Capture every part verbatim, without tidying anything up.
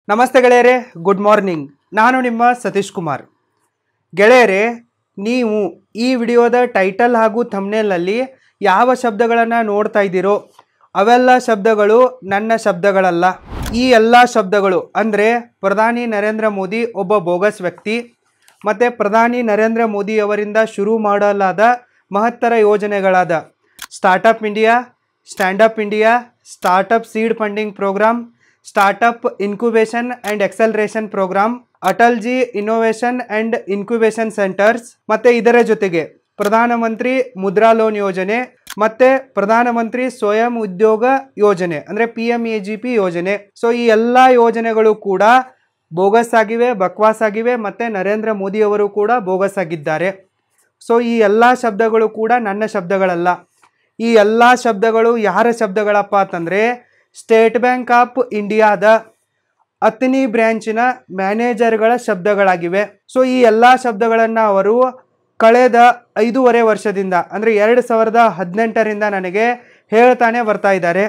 ನಮಸ್ತೆ ಗೆಳೆಯರೇ, good morning. ನಾನು ನಿಮ್ಮ ಸತೀಶ್ ಕುಮಾರ್. ಗೆಳೆಯರೇ, ನೀವು ಈ ವಿಡಿಯೋದ ಟೈಟಲ್ ಹಾಗೂ ಥಂಬ್ನೇಲ್ನಲ್ಲಿ ಯಾವ ಶಬ್ದಗಳನ್ನು ನೋಡ್ತಾ ಇದ್ದೀರೋ ಅವೆಲ್ಲ ಶಬ್ದಗಳು ನನ್ನ ಶಬ್ದಗಳಲ್ಲ. ಈ ಎಲ್ಲ ಶಬ್ದಗಳು ಅಂದರೆ ಪ್ರಧಾನಿ ನರೇಂದ್ರ ಮೋದಿ ಒಬ್ಬ ಬೋಗಸ್ ವ್ಯಕ್ತಿ, ಮತ್ತು ಪ್ರಧಾನಿ ನರೇಂದ್ರ ಮೋದಿಯವರಿಂದ ಶುರು ಮಾಡಲಾದ ಮಹತ್ತರ ಯೋಜನೆಗಳಾದ startup India, standup India, startup seed funding programme, startup incubation and acceleration programme, Atal ji innovation and incubation centres, ಮತ್ತು ಇದರ ಜೊತೆಗೆ ಪ್ರಧಾನಮಂತ್ರಿ ಮುದ್ರಾ ಲೋನ್ ಯೋಜನೆ ಮತ್ತು ಪ್ರಧಾನಮಂತ್ರಿ ಸ್ವಯಂ ಉದ್ಯೋಗ ಯೋಜನೆ ಅಂದರೆ P M E G P ಯೋಜನೆ. ಸೊ ಈ ಎಲ್ಲ ಯೋಜನೆಗಳು ಕೂಡ ಬೋಗಸ್ ಆಗಿವೆ, ಬಕ್ವಾಸ್ ಆಗಿವೆ, ಮತ್ತು ನರೇಂದ್ರ ಮೋದಿಯವರು ಕೂಡ ಬೋಗಸ್ ಆಗಿದ್ದಾರೆ. ಸೊ ಈ ಎಲ್ಲ ಶಬ್ದಗಳು ಕೂಡ ನನ್ನ ಶಬ್ದಗಳಲ್ಲ. ಈ ಎಲ್ಲ ಶಬ್ದಗಳು ಯಾರ ಶಬ್ದಗಳಪ್ಪ ಅಂತಂದರೆ ಸ್ಟೇಟ್ ಬ್ಯಾಂಕ್ ಆಫ್ ಇಂಡಿಯಾದ ಅತ್ನಿ ಬ್ರ್ಯಾಂಚಿನ ಮ್ಯಾನೇಜರ್ಗಳ ಶಬ್ದಗಳಾಗಿವೆ. ಸೊ ಈ ಎಲ್ಲ ಶಬ್ದಗಳನ್ನು ಅವರು ಕಳೆದ ಐದೂವರೆ ವರ್ಷದಿಂದ ಅಂದರೆ ಎರಡು ಸಾವಿರದ ಹದಿನೆಂಟರಿಂದ ನನಗೆ ಹೇಳ್ತಾನೆ ಬರ್ತಾ ಇದ್ದಾರೆ.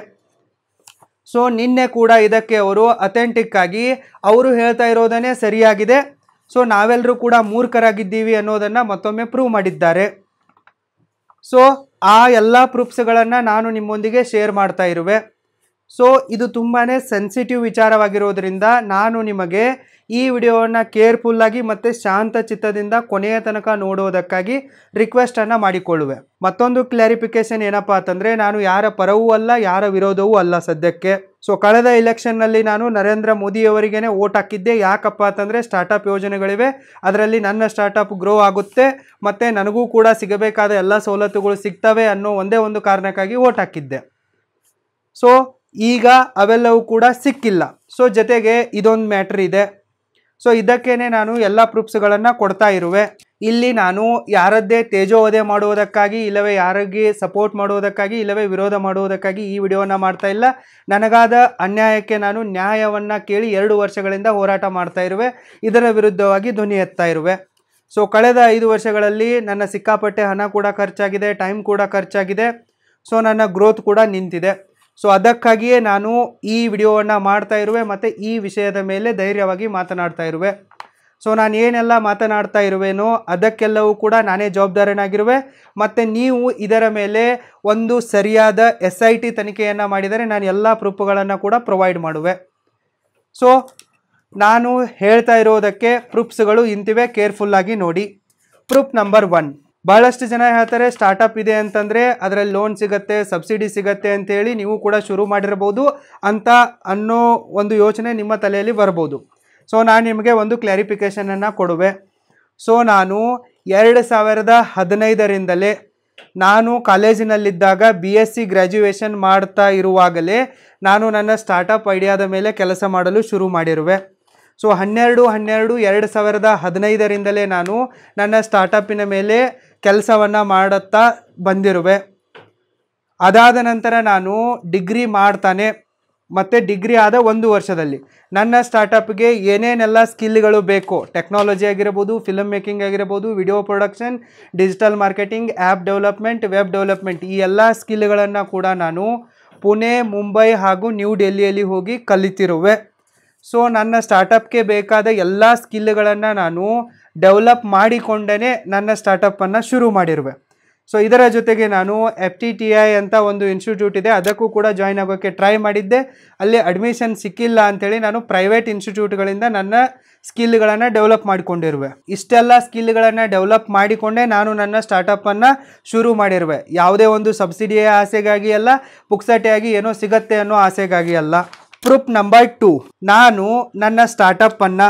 ಸೊ ನಿನ್ನೆ ಕೂಡ ಇದಕ್ಕೆ ಅವರು ಅಥೆಂಟಿಕ್ ಆಗಿ ಅವರು ಹೇಳ್ತಾ ಇರೋದನ್ನೇ ಸರಿಯಾಗಿದೆ, ಸೊ ನಾವೆಲ್ಲರೂ ಕೂಡ ಮೂರ್ಖರಾಗಿದ್ದೀವಿ ಅನ್ನೋದನ್ನು ಮತ್ತೊಮ್ಮೆ ಪ್ರೂವ್ ಮಾಡಿದ್ದಾರೆ. ಸೊ ಆ ಎಲ್ಲ ಪ್ರೂಫ್ಸ್ಗಳನ್ನು ನಾನು ನಿಮ್ಮೊಂದಿಗೆ ಶೇರ್ ಮಾಡ್ತಾ ಇರುವೆ. ಸೊ ಇದು ತುಂಬಾ ಸೆನ್ಸಿಟಿವ್ ವಿಚಾರವಾಗಿರೋದ್ರಿಂದ ನಾನು ನಿಮಗೆ ಈ ವಿಡಿಯೋವನ್ನು ಕೇರ್ಫುಲ್ಲಾಗಿ ಮತ್ತು ಶಾಂತ ಚಿತ್ತದಿಂದ ಕೊನೆಯ ತನಕ ನೋಡೋದಕ್ಕಾಗಿ ರಿಕ್ವೆಸ್ಟನ್ನು ಮಾಡಿಕೊಳ್ಳುವೆ. ಮತ್ತೊಂದು ಕ್ಲಾರಿಫಿಕೇಶನ್ ಏನಪ್ಪ ಅಂತಂದರೆ, ನಾನು ಯಾರ ಪರವೂ ಅಲ್ಲ, ಯಾರ ವಿರೋಧವೂ ಅಲ್ಲ ಸದ್ಯಕ್ಕೆ. ಸೊ ಕಳೆದ ಇಲೆಕ್ಷನ್ನಲ್ಲಿ ನಾನು ನರೇಂದ್ರ ಮೋದಿಯವರಿಗೇ ವೋಟ್ ಹಾಕಿದ್ದೆ. ಯಾಕಪ್ಪ ಅಂತಂದರೆ ಸ್ಟಾರ್ಟಪ್ ಯೋಜನೆಗಳಿವೆ, ಅದರಲ್ಲಿ ನನ್ನ ಸ್ಟಾರ್ಟಪ್ ಗ್ರೋ ಆಗುತ್ತೆ ಮತ್ತು ನನಗೂ ಕೂಡ ಸಿಗಬೇಕಾದ ಎಲ್ಲ ಸವಲತ್ತುಗಳು ಸಿಗ್ತವೆ ಅನ್ನೋ ಒಂದೇ ಒಂದು ಕಾರಣಕ್ಕಾಗಿ ವೋಟ್ ಹಾಕಿದ್ದೆ. ಸೊ ಈಗ ಅವೆಲ್ಲವೂ ಕೂಡ ಸಿಕ್ಕಿಲ್ಲ. ಸೊ ಜೊತೆಗೆ ಇದೊಂದು ಮ್ಯಾಟ್ರ್ ಇದೆ. ಸೊ ಇದಕ್ಕೇನೆ ನಾನು ಎಲ್ಲ ಪ್ರೂಫ್ಸ್ಗಳನ್ನು ಕೊಡ್ತಾ ಇರುವೆ. ಇಲ್ಲಿ ನಾನು ಯಾರದ್ದೇ ತೇಜೋವಧೆ ಮಾಡುವುದಕ್ಕಾಗಿ ಇಲ್ಲವೇ ಯಾರಿಗೆ ಸಪೋರ್ಟ್ ಮಾಡುವುದಕ್ಕಾಗಿ ಇಲ್ಲವೇ ವಿರೋಧ ಮಾಡುವುದಕ್ಕಾಗಿ ಈ ವಿಡಿಯೋವನ್ನು ಮಾಡ್ತಾ ಇಲ್ಲ. ನನಗಾದ ಅನ್ಯಾಯಕ್ಕೆ ನಾನು ನ್ಯಾಯವನ್ನು ಕೇಳಿ ಎರಡು ವರ್ಷಗಳಿಂದ ಹೋರಾಟ ಮಾಡ್ತಾ ಇರುವೆ. ಇದರ ವಿರುದ್ಧವಾಗಿ ಧ್ವನಿ ಎತ್ತಾ ಇರುವೆ. ಸೊ ಕಳೆದ ಐದು ವರ್ಷಗಳಲ್ಲಿ ನನ್ನ ಸಿಕ್ಕಾಪಟ್ಟೆ ಹಣ ಕೂಡ ಖರ್ಚಾಗಿದೆ, ಟೈಮ್ ಕೂಡ ಖರ್ಚಾಗಿದೆ. ಸೊ ನನ್ನ ಗ್ರೋತ್ ಕೂಡ ನಿಂತಿದೆ. ಸೊ ಅದಕ್ಕಾಗಿಯೇ ನಾನು ಈ ವಿಡಿಯೋವನ್ನು ಮಾಡ್ತಾ ಇರುವೆ ಮತ್ತು ಈ ವಿಷಯದ ಮೇಲೆ ಧೈರ್ಯವಾಗಿ ಮಾತನಾಡ್ತಾ ಇರುವೆ. ಸೊ ನಾನು ಏನೆಲ್ಲ ಮಾತನಾಡ್ತಾ ಇರುವೆನೋ ಅದಕ್ಕೆಲ್ಲವೂ ಕೂಡ ನಾನೇ ಜವಾಬ್ದಾರನಾಗಿರುವೆ. ಮತ್ತು ನೀವು ಇದರ ಮೇಲೆ ಒಂದು ಸರಿಯಾದ ಎಸ್ ಐ ಟಿ ತನಿಖೆಯನ್ನು ಮಾಡಿದರೆ ನಾನು ಎಲ್ಲ ಪ್ರೂಫ್ಗಳನ್ನು ಕೂಡ ಪ್ರೊವೈಡ್ ಮಾಡುವೆ. ಸೊ ನಾನು ಹೇಳ್ತಾ ಇರೋದಕ್ಕೆ ಪ್ರೂಫ್ಸ್ಗಳು ಇಂತಿವೆ, ಕೇರ್ಫುಲ್ಲಾಗಿ ನೋಡಿ. ಪ್ರೂಫ್ ನಂಬರ್ ಒನ್, ಭಾಳಷ್ಟು ಜನ ಹೇಳ್ತಾರೆ ಸ್ಟಾರ್ಟಪ್ ಇದೆ ಅಂತಂದರೆ ಅದರಲ್ಲಿ ಲೋನ್ ಸಿಗುತ್ತೆ, ಸಬ್ಸಿಡಿ ಸಿಗುತ್ತೆ ಅಂತೇಳಿ ನೀವು ಕೂಡ ಶುರು ಮಾಡಿರ್ಬೋದು ಅಂತ ಅನ್ನೋ ಒಂದು ಯೋಚನೆ ನಿಮ್ಮ ತಲೆಯಲ್ಲಿ ಬರ್ಬೋದು. ಸೊ ನಾನು ನಿಮಗೆ ಒಂದು ಕ್ಲಾರಿಫಿಕೇಷನನ್ನು ಕೊಡುವೆ. ಸೊ ನಾನು ಎರಡು ಸಾವಿರದ ಹದಿನೈದರಿಂದಲೇ ನಾನು ಕಾಲೇಜಿನಲ್ಲಿದ್ದಾಗ ಬಿ ಎಸ್ ಸಿ ಗ್ರ್ಯಾಜುಯೇಷನ್ ಮಾಡ್ತಾ ಇರುವಾಗಲೇ ನಾನು ನನ್ನ ಸ್ಟಾರ್ಟಪ್ ಐಡಿಯಾದ ಮೇಲೆ ಕೆಲಸ ಮಾಡಲು ಶುರು ಮಾಡಿರುವೆ. ಸೊ ಹನ್ನೆರಡು ಹನ್ನೆರಡು ಎರಡು ಸಾವಿರದ ಹದಿನೈದರಿಂದಲೇ ನಾನು ನನ್ನ ಸ್ಟಾರ್ಟಪ್ಪಿನ ಮೇಲೆ ಕೆಲಸವನ್ನು ಮಾಡುತ್ತಾ ಬಂದಿರುವೆ. ಅದಾದ ನಂತರ ನಾನು ಡಿಗ್ರಿ ಮಾಡ್ತಾನೆ ಮತ್ತು ಡಿಗ್ರಿ ಆದ ಒಂದು ವರ್ಷದಲ್ಲಿ ನನ್ನ ಸ್ಟಾರ್ಟಪ್ಗೆ ಏನೇನೆಲ್ಲ ಸ್ಕಿಲ್ಗಳು ಬೇಕು, ಟೆಕ್ನಾಲಜಿ ಆಗಿರ್ಬೋದು, ಫಿಲ್ಮ್ ಮೇಕಿಂಗ್ ಆಗಿರ್ಬೋದು, video production, digital marketing, app development, web development, ಈ ಎಲ್ಲ ಸ್ಕಿಲ್ಗಳನ್ನು ಕೂಡ ನಾನು ಪುಣೆ, ಮುಂಬೈ ಹಾಗೂ ನ್ಯೂ ಡೆಲ್ಲಿಯಲ್ಲಿ ಹೋಗಿ ಕಲಿತಿರುವೆ. ಸೊ ನನ್ನ ಸ್ಟಾರ್ಟಪ್ಗೆ ಬೇಕಾದ ಎಲ್ಲ ಸ್ಕಿಲ್ಗಳನ್ನು ನಾನು ಡೆವಲಪ್ ಮಾಡಿಕೊಂಡೇ ನನ್ನ ಸ್ಟಾರ್ಟಪ್ಪನ್ನು ಶುರು ಮಾಡಿರುವೆ. ಸೊ ಇದರ ಜೊತೆಗೆ ನಾನು ಎಫ್ ಟಿ ಟಿ ಐ ಅಂತ ಒಂದು ಇನ್ಸ್ಟಿಟ್ಯೂಟ್ ಇದೆ, ಅದಕ್ಕೂ ಕೂಡ ಜಾಯ್ನ್ ಆಗೋಕ್ಕೆ ಟ್ರೈ ಮಾಡಿದ್ದೆ. ಅಲ್ಲಿ ಅಡ್ಮಿಷನ್ ಸಿಕ್ಕಿಲ್ಲ ಅಂಥೇಳಿ ನಾನು ಪ್ರೈವೇಟ್ ಇನ್ಸ್ಟಿಟ್ಯೂಟ್ಗಳಿಂದ ನನ್ನ ಸ್ಕಿಲ್ಗಳನ್ನು ಡೆವಲಪ್ ಮಾಡಿಕೊಂಡಿರುವೆ. ಇಷ್ಟೆಲ್ಲ ಸ್ಕಿಲ್ಗಳನ್ನು ಡೆವಲಪ್ ಮಾಡಿಕೊಂಡೇ ನಾನು ನನ್ನ ಸ್ಟಾರ್ಟಪ್ಪನ್ನು ಶುರು ಮಾಡಿರುವೆ. ಯಾವುದೇ ಒಂದು ಸಬ್ಸಿಡಿಯ ಆಸೆಗಾಗಿ ಅಲ್ಲ, ಪುಕ್ಸಟೆಯಾಗಿ ಏನೋ ಸಿಗತ್ತೆ ಅನ್ನೋ ಆಸೆಗಾಗಿ ಅಲ್ಲ. ಪ್ರೂಫ್ ನಂಬರ್ ಟು, ನಾನು ನನ್ನ ಸ್ಟಾರ್ಟಪ್ಪನ್ನು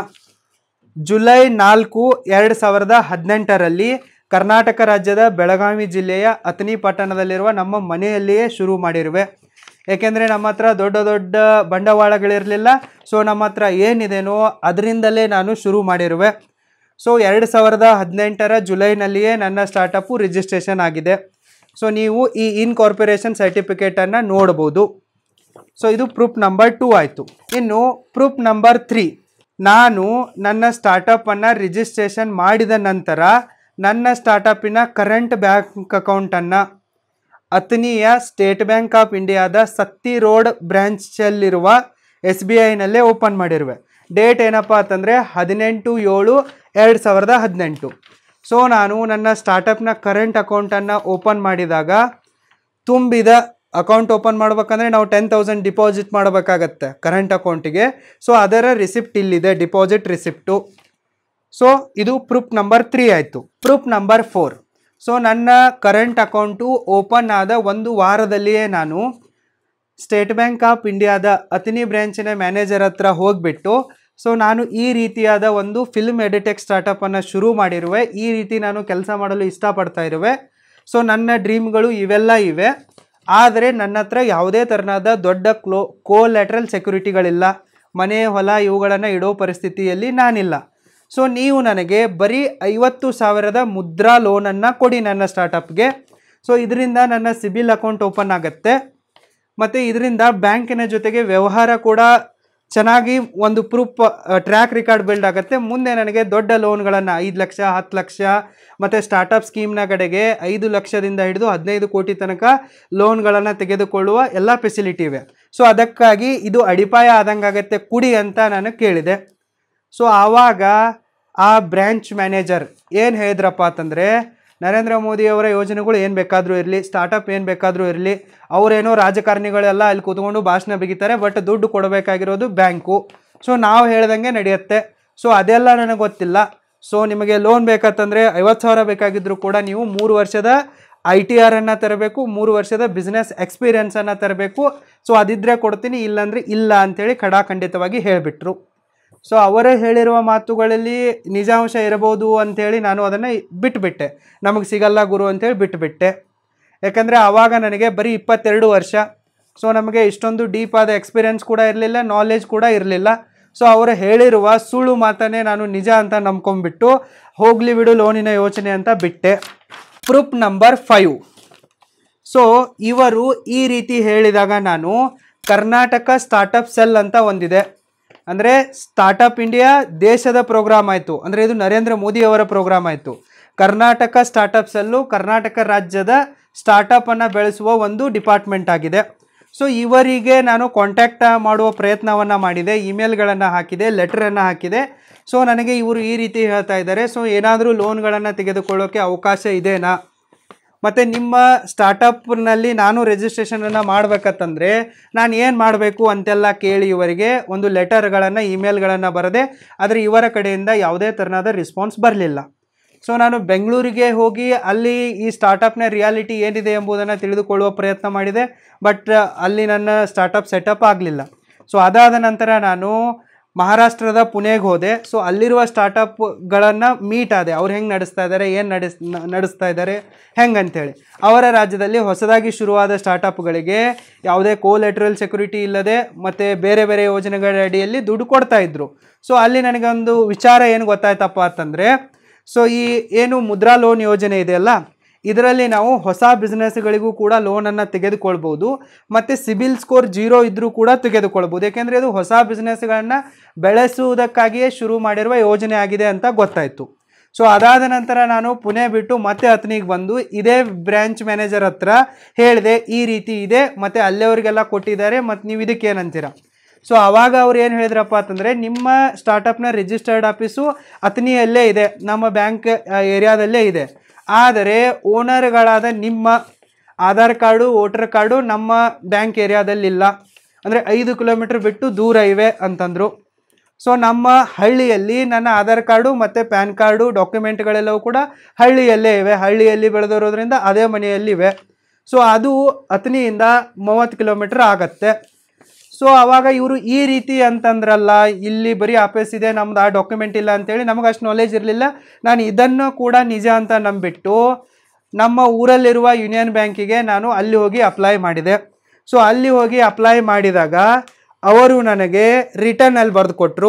ಜುಲೈ ನಾಲ್ಕು ಎರಡು ಸಾವಿರದ ಹದಿನೆಂಟರಲ್ಲಿ ಕರ್ನಾಟಕ ರಾಜ್ಯದ ಬೆಳಗಾವಿ ಜಿಲ್ಲೆಯ ಅತನಿ ಪಟ್ಟಣದಲ್ಲಿರುವ ನಮ್ಮ ಮನೆಯಲ್ಲಿಯೇ ಶುರು ಮಾಡಿರುವೆ. ಏಕೆಂದರೆ ನಮ್ಮ ಹತ್ರ ದೊಡ್ಡ ದೊಡ್ಡ ಬಂಡವಾಳಗಳಿರಲಿಲ್ಲ. ಸೊ ನಮ್ಮ ಹತ್ರ ಏನಿದೆನೋ ಅದರಿಂದಲೇ ನಾನು ಶುರು ಮಾಡಿರುವೆ. ಸೊ ಎರಡು ಸಾವಿರದ ಹದಿನೆಂಟರ ಜುಲೈನಲ್ಲಿಯೇ ನನ್ನ ಸ್ಟಾರ್ಟಪ್ಪು ರಿಜಿಸ್ಟ್ರೇಷನ್ ಆಗಿದೆ. ಸೊ ನೀವು ಈ ಇನ್ಕಾರ್ಪೊರೇಷನ್ ಸರ್ಟಿಫಿಕೇಟನ್ನು ನೋಡ್ಬೋದು. ಸೊ ಇದು ಪ್ರೂಫ್ ನಂಬರ್ ಟೂ ಆಯಿತು. ಇನ್ನು ಪ್ರೂಫ್ ನಂಬರ್ ತ್ರೀ, ನಾನು ನನ್ನ ಸ್ಟಾರ್ಟಪ್ಪನ್ನು ರಿಜಿಸ್ಟ್ರೇಷನ್ ಮಾಡಿದ ನಂತರ ನನ್ನ ಸ್ಟಾರ್ಟಪ್ಪಿನ ಕರೆಂಟ್ ಬ್ಯಾಂಕ್ ಅಕೌಂಟನ್ನು ಅತನಿಯ ಸ್ಟೇಟ್ ಬ್ಯಾಂಕ್ ಆಫ್ ಇಂಡಿಯಾದ ಸತ್ತಿ ರೋಡ್ ಬ್ರ್ಯಾಂಚಲ್ಲಿರುವ ಎಸ್ ಬಿ ಐನಲ್ಲೇ ಓಪನ್ ಮಾಡಿರುವೆ. ಡೇಟ್ ಏನಪ್ಪ ಅಂತಂದರೆ ಹದಿನೆಂಟು ಏಳು ಎರಡು ಸಾವಿರದ ಹದಿನೆಂಟು. ಸೊ ನಾನು ನನ್ನ ಸ್ಟಾರ್ಟಪ್ನ ಕರೆಂಟ್ ಅಕೌಂಟನ್ನು ಓಪನ್ ಮಾಡಿದಾಗ ತುಂಬಿದ ಅಕೌಂಟ್ ಓಪನ್ ಮಾಡ್ಬೇಕಂದ್ರೆ ನಾವು ಟೆನ್ ತೌಸಂಡ್ ಡಿಪಾಸಿಟ್ ಮಾಡಬೇಕಾಗತ್ತೆ ಕರೆಂಟ್ ಅಕೌಂಟಿಗೆ. ಸೊ ಅದರ ರಿಸಿಪ್ಟ್ ಇಲ್ಲಿದೆ, ಡಿಪಾಸಿಟ್ ರಿಸಿಪ್ಟು. ಸೊ ಇದು ಪ್ರೂಫ್ ನಂಬರ್ ತ್ರೀ ಆಯಿತು. Proof number four. ಸೊ ನನ್ನ ಕರೆಂಟ್ ಅಕೌಂಟು ಓಪನ್ ಆದ ಒಂದು ವಾರದಲ್ಲಿಯೇ ನಾನು ಸ್ಟೇಟ್ ಬ್ಯಾಂಕ್ ಆಫ್ ಇಂಡಿಯಾದ ಅತನಿ ಬ್ರ್ಯಾಂಚಿನ ಮ್ಯಾನೇಜರ್ ಹತ್ರ ಹೋಗಿಬಿಟ್ಟು ಸೊ ನಾನು ಈ ರೀತಿಯಾದ ಒಂದು ಫಿಲ್ಮ್ ಎಡಿಟೆಕ್ ಸ್ಟಾರ್ಟಪ್ಪನ್ನು ಶುರು ಮಾಡಿರುವೆ, ಈ ರೀತಿ ನಾನು ಕೆಲಸ ಮಾಡಲು ಇಷ್ಟಪಡ್ತಾ ಇರುವೆ. ಸೊ ನನ್ನ ಡ್ರೀಮ್ಗಳು ಇವೆಲ್ಲ ಇವೆ, ಆದರೆ ನನ್ನ ಹತ್ರ ಯಾವುದೇ ಥರನಾದ ದೊಡ್ಡ ಕ್ಲೋ ಕೋಲ್ಯಾಟ್ರಲ್ ಸೆಕ್ಯೂರಿಟಿಗಳಿಲ್ಲ, ಮನೆ ಹೊಲ ಇವುಗಳನ್ನು ಇಡೋ ಪರಿಸ್ಥಿತಿಯಲ್ಲಿ ನಾನಿಲ್ಲ. ಸೊ ನೀವು ನನಗೆ ಬರೀ ಐವತ್ತು ಸಾವಿರದ ಮುದ್ರಾ ಲೋನನ್ನು ಕೊಡಿ ನನ್ನ ಸ್ಟಾರ್ಟಪ್ಗೆ. ಸೊ ಇದರಿಂದ ನನ್ನ ಸಿಬಿಲ್ ಅಕೌಂಟ್ ಓಪನ್ ಆಗುತ್ತೆ, ಮತ್ತು ಇದರಿಂದ ಬ್ಯಾಂಕಿನ ಜೊತೆಗೆ ವ್ಯವಹಾರ ಕೂಡ ಚೆನ್ನಾಗಿ ಒಂದು ಪ್ರೂಫ್ ಟ್ರ್ಯಾಕ್ ರೆಕಾರ್ಡ್ ಬಿಲ್ಡ್ ಆಗುತ್ತೆ. ಮುಂದೆ ನನಗೆ ದೊಡ್ಡ ಲೋನ್ಗಳನ್ನು ಐದು ಲಕ್ಷ ಹತ್ತು ಲಕ್ಷ ಮತ್ತು ಸ್ಟಾರ್ಟಪ್ ಸ್ಕೀಮ್ನ ಕಡೆಗೆ ಐದು ಲಕ್ಷದಿಂದ ಹಿಡಿದು ಹದಿನೈದು ಕೋಟಿ ತನಕ ಲೋನ್ಗಳನ್ನು ತೆಗೆದುಕೊಳ್ಳುವ ಎಲ್ಲ ಫೆಸಿಲಿಟಿ ಇವೆ. ಸೊ ಅದಕ್ಕಾಗಿ ಇದು ಅಡಿಪಾಯ ಆದಂಗೆ ಆಗುತ್ತೆ, ಕುಡಿ ಅಂತ ನಾನು ಕೇಳಿದೆ. ಸೊ ಆವಾಗ ಆ ಬ್ರ್ಯಾಂಚ್ ಮ್ಯಾನೇಜರ್ ಏನು ಹೇಳಿದ್ರಪ್ಪ ಅಂತಂದರೆ, ನರೇಂದ್ರ ಮೋದಿಯವರ ಯೋಜನೆಗಳು ಏನು ಬೇಕಾದರೂ ಇರಲಿ, ಸ್ಟಾರ್ಟಪ್ ಏನು ಬೇಕಾದರೂ ಇರಲಿ, ಅವರೇನೋ ರಾಜಕಾರಣಿಗಳೆಲ್ಲ ಅಲ್ಲಿ ಕೂತ್ಕೊಂಡು ಭಾಷಣ ಬಿಗಿತಾರೆ, ಬಟ್ ದುಡ್ಡು ಕೊಡಬೇಕಾಗಿರೋದು ಬ್ಯಾಂಕು. ಸೊ ನಾವು ಹೇಳ್ದಂಗೆ ನಡೆಯುತ್ತೆ. ಸೊ ಅದೆಲ್ಲ ನನಗೆ ಗೊತ್ತಿಲ್ಲ. ಸೊ ನಿಮಗೆ ಲೋನ್ ಬೇಕಂತಂದರೆ ಐವತ್ತು ಸಾವಿರ ಬೇಕಾಗಿದ್ದರೂ ಕೂಡ ನೀವು ಮೂರು ವರ್ಷದ ಐ ಟಿ ಆರನ್ನು ತರಬೇಕು, ಮೂರು ವರ್ಷದ ಬಿಸ್ನೆಸ್ ಎಕ್ಸ್ಪೀರಿಯನ್ಸನ್ನು ತರಬೇಕು. ಸೊ ಅದಿದ್ದರೆ ಕೊಡ್ತೀನಿ, ಇಲ್ಲಾಂದರೆ ಇಲ್ಲ ಅಂಥೇಳಿ ಖಡಾಖಂಡಿತವಾಗಿ ಹೇಳಿಬಿಟ್ರು. ಸೊ ಅವರೇ ಹೇಳಿರುವ ಮಾತುಗಳಲ್ಲಿ ನಿಜಾಂಶ ಇರಬಹುದು ಅಂಥೇಳಿ ನಾನು ಅದನ್ನು ಬಿಟ್ಟುಬಿಟ್ಟೆ, ನಮಗೆ ಸಿಗಲ್ಲ ಗುರು ಅಂಥೇಳಿ ಬಿಟ್ಟುಬಿಟ್ಟೆ. ಯಾಕಂದರೆ ಆವಾಗ ನನಗೆ ಬರೀ ಇಪ್ಪತ್ತೆರಡು ವರ್ಷ. ಸೊ ನಮಗೆ ಇಷ್ಟೊಂದು ಡೀಪ್ ಆದ ಎಕ್ಸ್ಪೀರಿಯನ್ಸ್ ಕೂಡ ಇರಲಿಲ್ಲ, ನಾಲೆಜ್ ಕೂಡ ಇರಲಿಲ್ಲ. ಸೊ ಅವರು ಹೇಳಿರುವ ಸುಳ್ಳು ಮಾತನ್ನೇ ನಾನು ನಿಜ ಅಂತ ನಂಬ್ಕೊಂಡ್ಬಿಟ್ಟು ಹೋಗಲಿ ಬಿಡು ಲೋನಿನ ಯೋಚನೆ ಅಂತ ಬಿಟ್ಟೆ. Proof number five. ಸೊ ಇವರು ಈ ರೀತಿ ಹೇಳಿದಾಗ ನಾನು ಕರ್ನಾಟಕ ಸ್ಟಾರ್ಟಪ್ ಸೆಲ್ ಅಂತ ಒಂದಿದೆ, ಅಂದರೆ ಸ್ಟಾರ್ಟಪ್ ಇಂಡಿಯಾ ದೇಶದ ಪ್ರೋಗ್ರಾಮ್ ಆಯಿತು, ಅಂದರೆ ಇದು ನರೇಂದ್ರ ಮೋದಿಯವರ ಪ್ರೋಗ್ರಾಮ್ ಆಯಿತು. ಕರ್ನಾಟಕ ಸ್ಟಾರ್ಟಪ್ ಸೆಲ್ಲು ಕರ್ನಾಟಕ ರಾಜ್ಯದ ಸ್ಟಾರ್ಟಪ್ಪನ್ನು ಬೆಳೆಸುವ ಒಂದು ಡಿಪಾರ್ಟ್ಮೆಂಟ್ ಆಗಿದೆ. ಸೊ ಇವರಿಗೆ ನಾನು ಕಾಂಟ್ಯಾಕ್ಟ್ ಮಾಡುವ ಪ್ರಯತ್ನವನ್ನು ಮಾಡಿದೆ, ಇಮೇಲ್ಗಳನ್ನು ಹಾಕಿದೆ, ಲೆಟ್ರನ್ನು ಹಾಕಿದೆ. ಸೊ ನನಗೆ ಇವರು ಈ ರೀತಿ ಹೇಳ್ತಾ ಇದ್ದಾರೆ, ಸೊ ಏನಾದರೂ ಲೋನ್ಗಳನ್ನು ತೆಗೆದುಕೊಳ್ಳೋಕ್ಕೆ ಅವಕಾಶ ಇದೆನಾ, ಮತ್ತು ನಿಮ್ಮ ಸ್ಟಾರ್ಟಪ್ನಲ್ಲಿ ನಾನು ರಿಜಿಸ್ಟ್ರೇಷನನ್ನು ಮಾಡಬೇಕಂತಂದರೆ ನಾನು ಏನು ಮಾಡಬೇಕು ಅಂತೆಲ್ಲ ಕೇಳಿ ಇವರಿಗೆ ಒಂದು ಲೆಟರ್ಗಳನ್ನು ಇಮೇಲ್ಗಳನ್ನು ಬರೆದೆ. ಆದರೆ ಇವರ ಕಡೆಯಿಂದ ಯಾವುದೇ ಥರನಾದ ರೆಸ್ಪಾನ್ಸ್ ಬರಲಿಲ್ಲ. ಸೊ ನಾನು ಬೆಂಗಳೂರಿಗೆ ಹೋಗಿ ಅಲ್ಲಿ ಈ ಸ್ಟಾರ್ಟಪ್ನ ರಿಯಾಲಿಟಿ ಏನಿದೆ ಎಂಬುದನ್ನು ತಿಳಿದುಕೊಳ್ಳುವ ಪ್ರಯತ್ನ ಮಾಡಿದೆ, ಬಟ್ ಅಲ್ಲಿ ನನ್ನ ಸ್ಟಾರ್ಟಪ್ ಸೆಟಪ್ ಆಗಲಿಲ್ಲ. ಸೊ ಅದಾದ ನಂತರ ನಾನು ಮಹಾರಾಷ್ಟ್ರದ ಪುಣೆಗೆ ಹೋದೆ. ಸೊ ಅಲ್ಲಿರುವ ಸ್ಟಾರ್ಟಪ್ಗಳನ್ನು ಮೀಟ್ ಆದೆ, ಅವ್ರು ಹೆಂಗೆ ನಡೆಸ್ತಾ ಇದ್ದಾರೆ, ಏನು ನಡೆಸ್ ನಡೆಸ್ತಾ ಇದ್ದಾರೆ ಹೆಂಗೆ ಅಂಥೇಳಿ. ಅವರ ರಾಜ್ಯದಲ್ಲಿ ಹೊಸದಾಗಿ ಶುರುವಾದ ಸ್ಟಾರ್ಟಪ್ಗಳಿಗೆ ಯಾವುದೇ ಕೋಲೆಟ್ರಲ್ ಸೆಕ್ಯೂರಿಟಿ ಇಲ್ಲದೆ ಮತ್ತು ಬೇರೆ ಬೇರೆ ಯೋಜನೆಗಳ ಅಡಿಯಲ್ಲಿ ದುಡ್ಡು ಕೊಡ್ತಾಯಿದ್ರು. ಸೊ ಅಲ್ಲಿ ನನಗೊಂದು ವಿಚಾರ ಏನು ಗೊತ್ತಾಯ್ತಪ್ಪ ಅಂತಂದರೆ, ಸೊ ಈ ಏನು ಮುದ್ರಾ ಲೋನ್ ಯೋಜನೆ ಇದೆಯಲ್ಲ, ಇದರಲ್ಲಿ ನಾವು ಹೊಸ ಬಿಸ್ನೆಸ್ಗಳಿಗೂ ಕೂಡ ಲೋನನ್ನು ತೆಗೆದುಕೊಳ್ಬೋದು, ಮತ್ತು ಸಿಬಿಲ್ ಸ್ಕೋರ್ ಜೀರೋ ಇದ್ದರೂ ಕೂಡ ತೆಗೆದುಕೊಳ್ಬೋದು. ಏಕೆಂದರೆ ಇದು ಹೊಸ ಬಿಸ್ನೆಸ್ಗಳನ್ನು ಬೆಳೆಸುವುದಕ್ಕಾಗಿಯೇ ಶುರು ಮಾಡಿರುವ ಯೋಜನೆ ಆಗಿದೆ ಅಂತ ಗೊತ್ತಾಯಿತು. ಸೊ ಅದಾದ ನಂತರ ನಾನು ಪುಣೆ ಬಿಟ್ಟು ಮತ್ತೆ ಅತನಿಗೆ ಬಂದು ಇದೇ ಬ್ರ್ಯಾಂಚ್ ಮ್ಯಾನೇಜರ್ ಹತ್ರ ಹೇಳಿದೆ, ಈ ರೀತಿ ಇದೆ ಮತ್ತು ಅಲ್ಲೇವರಿಗೆಲ್ಲ ಕೊಟ್ಟಿದ್ದಾರೆ, ಮತ್ತು ನೀವು ಇದಕ್ಕೆ ಏನಂತೀರ. ಸೊ ಆವಾಗ ಅವ್ರು ಏನು ಹೇಳಿದ್ರಪ್ಪ ಅಂತಂದರೆ, ನಿಮ್ಮ ಸ್ಟಾರ್ಟಪ್ನ ರಿಜಿಸ್ಟರ್ಡ್ ಆಫೀಸು ಅತನಿಯಲ್ಲೇ ಇದೆ, ನಮ್ಮ ಬ್ಯಾಂಕ್ ಏರಿಯಾದಲ್ಲೇ ಇದೆ, ಆದರೆ ಓನರ್ಗಳಾದ ನಿಮ್ಮ ಆಧಾರ್ ಕಾರ್ಡು ವೋಟರ್ ಕಾರ್ಡು ನಮ್ಮ ಬ್ಯಾಂಕ್ ಏರಿಯಾದಲ್ಲಿಲ್ಲ, ಅಂದರೆ ಐದು ಕಿಲೋಮೀಟ್ರ್ ಬಿಟ್ಟು ದೂರ ಇವೆ ಅಂತಂದರು. ಸೊ ನಮ್ಮ ಹಳ್ಳಿಯಲ್ಲಿ ನನ್ನ ಆಧಾರ್ ಕಾರ್ಡು ಮತ್ತು ಪ್ಯಾನ್ ಕಾರ್ಡು ಡಾಕ್ಯುಮೆಂಟ್ಗಳೆಲ್ಲವೂ ಕೂಡ ಹಳ್ಳಿಯಲ್ಲೇ ಇವೆ, ಹಳ್ಳಿಯಲ್ಲಿ ಬೆಳೆದಿರೋದ್ರಿಂದ ಅದೇ ಮನೆಯಲ್ಲಿವೆ. ಸೊ ಅದು ಅತನಿಯಿಂದ ಮೂವತ್ತು ಕಿಲೋಮೀಟ್ರ್ ಆಗತ್ತೆ. ಸೊ ಆವಾಗ ಇವರು ಈ ರೀತಿ ಅಂತಂದ್ರಲ್ಲ, ಇಲ್ಲಿ ಬರೀ ಆಫೀಸ್ ಇದೆ, ನಮ್ದು ಆ ಡಾಕ್ಯುಮೆಂಟ್ ಇಲ್ಲ ಅಂತೇಳಿ ನಮಗೆ ಅಷ್ಟು ನಾಲೆಜ್ ಇರಲಿಲ್ಲ. ನಾನು ಇದನ್ನು ಕೂಡ ನಿಜ ಅಂತ ನಂಬಿಟ್ಟು ನಮ್ಮ ಊರಲ್ಲಿರುವ ಯೂನಿಯನ್ ಬ್ಯಾಂಕಿಗೆ ನಾನು ಅಲ್ಲಿ ಹೋಗಿ ಅಪ್ಲೈ ಮಾಡಿದೆ. ಸೊ ಅಲ್ಲಿ ಹೋಗಿ ಅಪ್ಲೈ ಮಾಡಿದಾಗ ಅವರು ನನಗೆ ರಿಟರ್ನಲ್ಲಿ ಬರೆದು ಕೊಟ್ಟರು,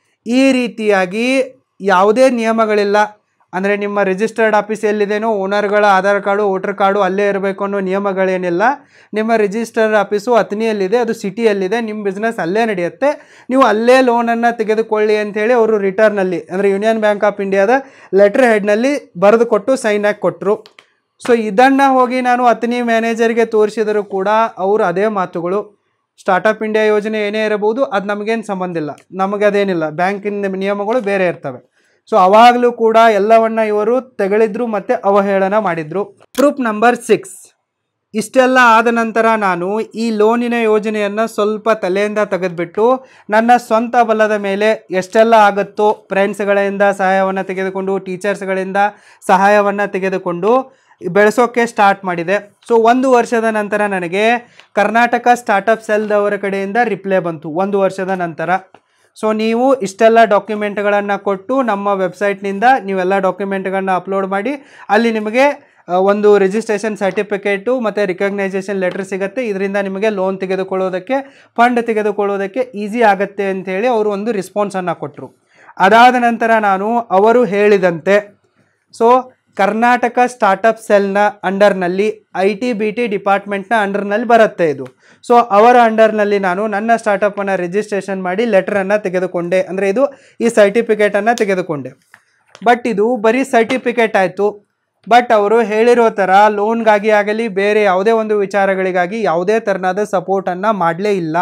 ಈ ರೀತಿಯಾಗಿ ಯಾವುದೇ ನಿಯಮಗಳಿಲ್ಲ, ಅಂದರೆ ನಿಮ್ಮ ರಿಜಿಸ್ಟರ್ಡ್ ಆಫೀಸ್ ಎಲ್ಲಿದೇನೋ ಓನರ್ಗಳ ಆಧಾರ್ ಕಾರ್ಡು ವೋಟರ್ ಕಾರ್ಡು ಅಲ್ಲೇ ಇರಬೇಕು ಅನ್ನೋ ನಿಯಮಗಳೇನಿಲ್ಲ. ನಿಮ್ಮ ರಿಜಿಸ್ಟರ್ಡ್ ಆಫೀಸು ಅತನಿಯಲ್ಲಿದೆ, ಅದು ಸಿಟಿಯಲ್ಲಿದೆ, ನಿಮ್ಮ ಬಿಸ್ನೆಸ್ ಅಲ್ಲೇ ನಡೆಯುತ್ತೆ, ನೀವು ಅಲ್ಲೇ ಲೋನನ್ನು ತೆಗೆದುಕೊಳ್ಳಿ ಅಂಥೇಳಿ ಅವರು ರಿಟರ್ನಲ್ಲಿ, ಅಂದರೆ ಯೂನಿಯನ್ ಬ್ಯಾಂಕ್ ಆಫ್ ಇಂಡಿಯಾದ ಲೆಟ್ರ್ ಹೆಡ್ನಲ್ಲಿ ಬರೆದು ಕೊಟ್ಟು ಸೈನ್ ಹಾಕಿ ಕೊಟ್ಟರು. ಸೊ ಇದನ್ನು ಹೋಗಿ ನಾನು ಅತನಿ ಮ್ಯಾನೇಜರ್ಗೆ ತೋರಿಸಿದರೂ ಕೂಡ ಅವರು ಅದೇ ಮಾತುಗಳು. ಸ್ಟಾರ್ಟಪ್ ಇಂಡಿಯಾ ಯೋಜನೆ ಏನೇ ಇರಬಹುದು, ಅದು ನಮಗೇನು ಸಂಬಂಧ ಇಲ್ಲ, ನಮಗೆ ಅದೇನಿಲ್ಲ, ಬ್ಯಾಂಕಿನ ನಿಯಮಗಳು ಬೇರೆ ಇರ್ತವೆ. ಸೊ ಅವಾಗಲೂ ಕೂಡ ಎಲ್ಲವನ್ನ ಇವರು ತೆಗಳಿದ್ರು ಮತ್ತು ಅವಹೇಳನ ಮಾಡಿದ್ರು. Proof number six. ಇಷ್ಟೆಲ್ಲ ಆದ ನಂತರ ನಾನು ಈ ಲೋನಿನ ಯೋಜನೆಯನ್ನು ಸ್ವಲ್ಪ ತಲೆಯಿಂದ ತೆಗೆದುಬಿಟ್ಟು ನನ್ನ ಸ್ವಂತ ಬಲದ ಮೇಲೆ ಎಷ್ಟೆಲ್ಲ ಆಗುತ್ತೋ ಫ್ರೆಂಡ್ಸ್ಗಳಿಂದ ಸಹಾಯವನ್ನು ತೆಗೆದುಕೊಂಡು, ಟೀಚರ್ಸ್ಗಳಿಂದ ಸಹಾಯವನ್ನು ತೆಗೆದುಕೊಂಡು ಬೆಳೆಸೋಕ್ಕೆ ಸ್ಟಾರ್ಟ್ ಮಾಡಿದೆ. ಸೊ ಒಂದು ವರ್ಷದ ನಂತರ ನನಗೆ ಕರ್ನಾಟಕ ಸ್ಟಾರ್ಟಪ್ ಸೆಲ್ದವರ ಕಡೆಯಿಂದ ರಿಪ್ಲೈ ಬಂತು ಒಂದು ವರ್ಷದ ನಂತರ. ಸೊ ನೀವು ಇಷ್ಟೆಲ್ಲ ಡಾಕ್ಯುಮೆಂಟ್ಗಳನ್ನು ಕೊಟ್ಟು ನಮ್ಮ ವೆಬ್ಸೈಟ್ನಿಂದ ನೀವೆಲ್ಲ ಡಾಕ್ಯುಮೆಂಟ್ಗಳನ್ನ ಅಪ್ಲೋಡ್ ಮಾಡಿ ಅಲ್ಲಿ ನಿಮಗೆ ಒಂದು ರಿಜಿಸ್ಟ್ರೇಷನ್ ಸರ್ಟಿಫಿಕೇಟು ಮತ್ತು ರಿಕಗ್ನೈಸೇಷನ್ ಲೆಟರ್ ಸಿಗುತ್ತೆ. ಇದರಿಂದ ನಿಮಗೆ ಲೋನ್ ತೆಗೆದುಕೊಳ್ಳೋದಕ್ಕೆ, ಫಂಡ್ ತೆಗೆದುಕೊಳ್ಳೋದಕ್ಕೆ ಈಸಿ ಆಗುತ್ತೆ ಅಂಥೇಳಿ ಅವರು ಒಂದು ರೆಸ್ಪಾನ್ಸನ್ನು ಕೊಟ್ಟರು. ಅದಾದ ನಂತರ ನಾನು ಅವರು ಹೇಳಿದಂತೆ ಸೊ ಕರ್ನಾಟಕ ಸ್ಟಾರ್ಟಪ್ ಸೆಲ್ನ ಅಂಡರ್ನಲ್ಲಿ ಐ ಟಿ ಬಿ ಟಿ ಡಿಪಾರ್ಟ್ಮೆಂಟ್ನ ಅಂಡರ್ನಲ್ಲಿ ಬರುತ್ತೆ ಇದು. ಸೊ ಅವರ ಅಂಡರ್ನಲ್ಲಿ ನಾನು ನನ್ನ ಸ್ಟಾರ್ಟಪ್ಪನ್ನು ರಿಜಿಸ್ಟ್ರೇಷನ್ ಮಾಡಿ ಲೆಟರನ್ನು ತೆಗೆದುಕೊಂಡೆ, ಅಂದರೆ ಇದು ಈ ಸರ್ಟಿಫಿಕೇಟನ್ನು ತೆಗೆದುಕೊಂಡೆ. ಬಟ್ ಇದು ಬರೀ ಸರ್ಟಿಫಿಕೇಟ್ ಆಯಿತು. ಬಟ್ ಅವರು ಹೇಳಿರೋ ಥರ ಲೋನ್ಗಾಗಿ ಆಗಲಿ ಬೇರೆ ಯಾವುದೇ ಒಂದು ವಿಚಾರಗಳಿಗಾಗಿ ಯಾವುದೇ ಥರನಾದ ಸಪೋರ್ಟನ್ನು ಮಾಡಲೇ ಇಲ್ಲ.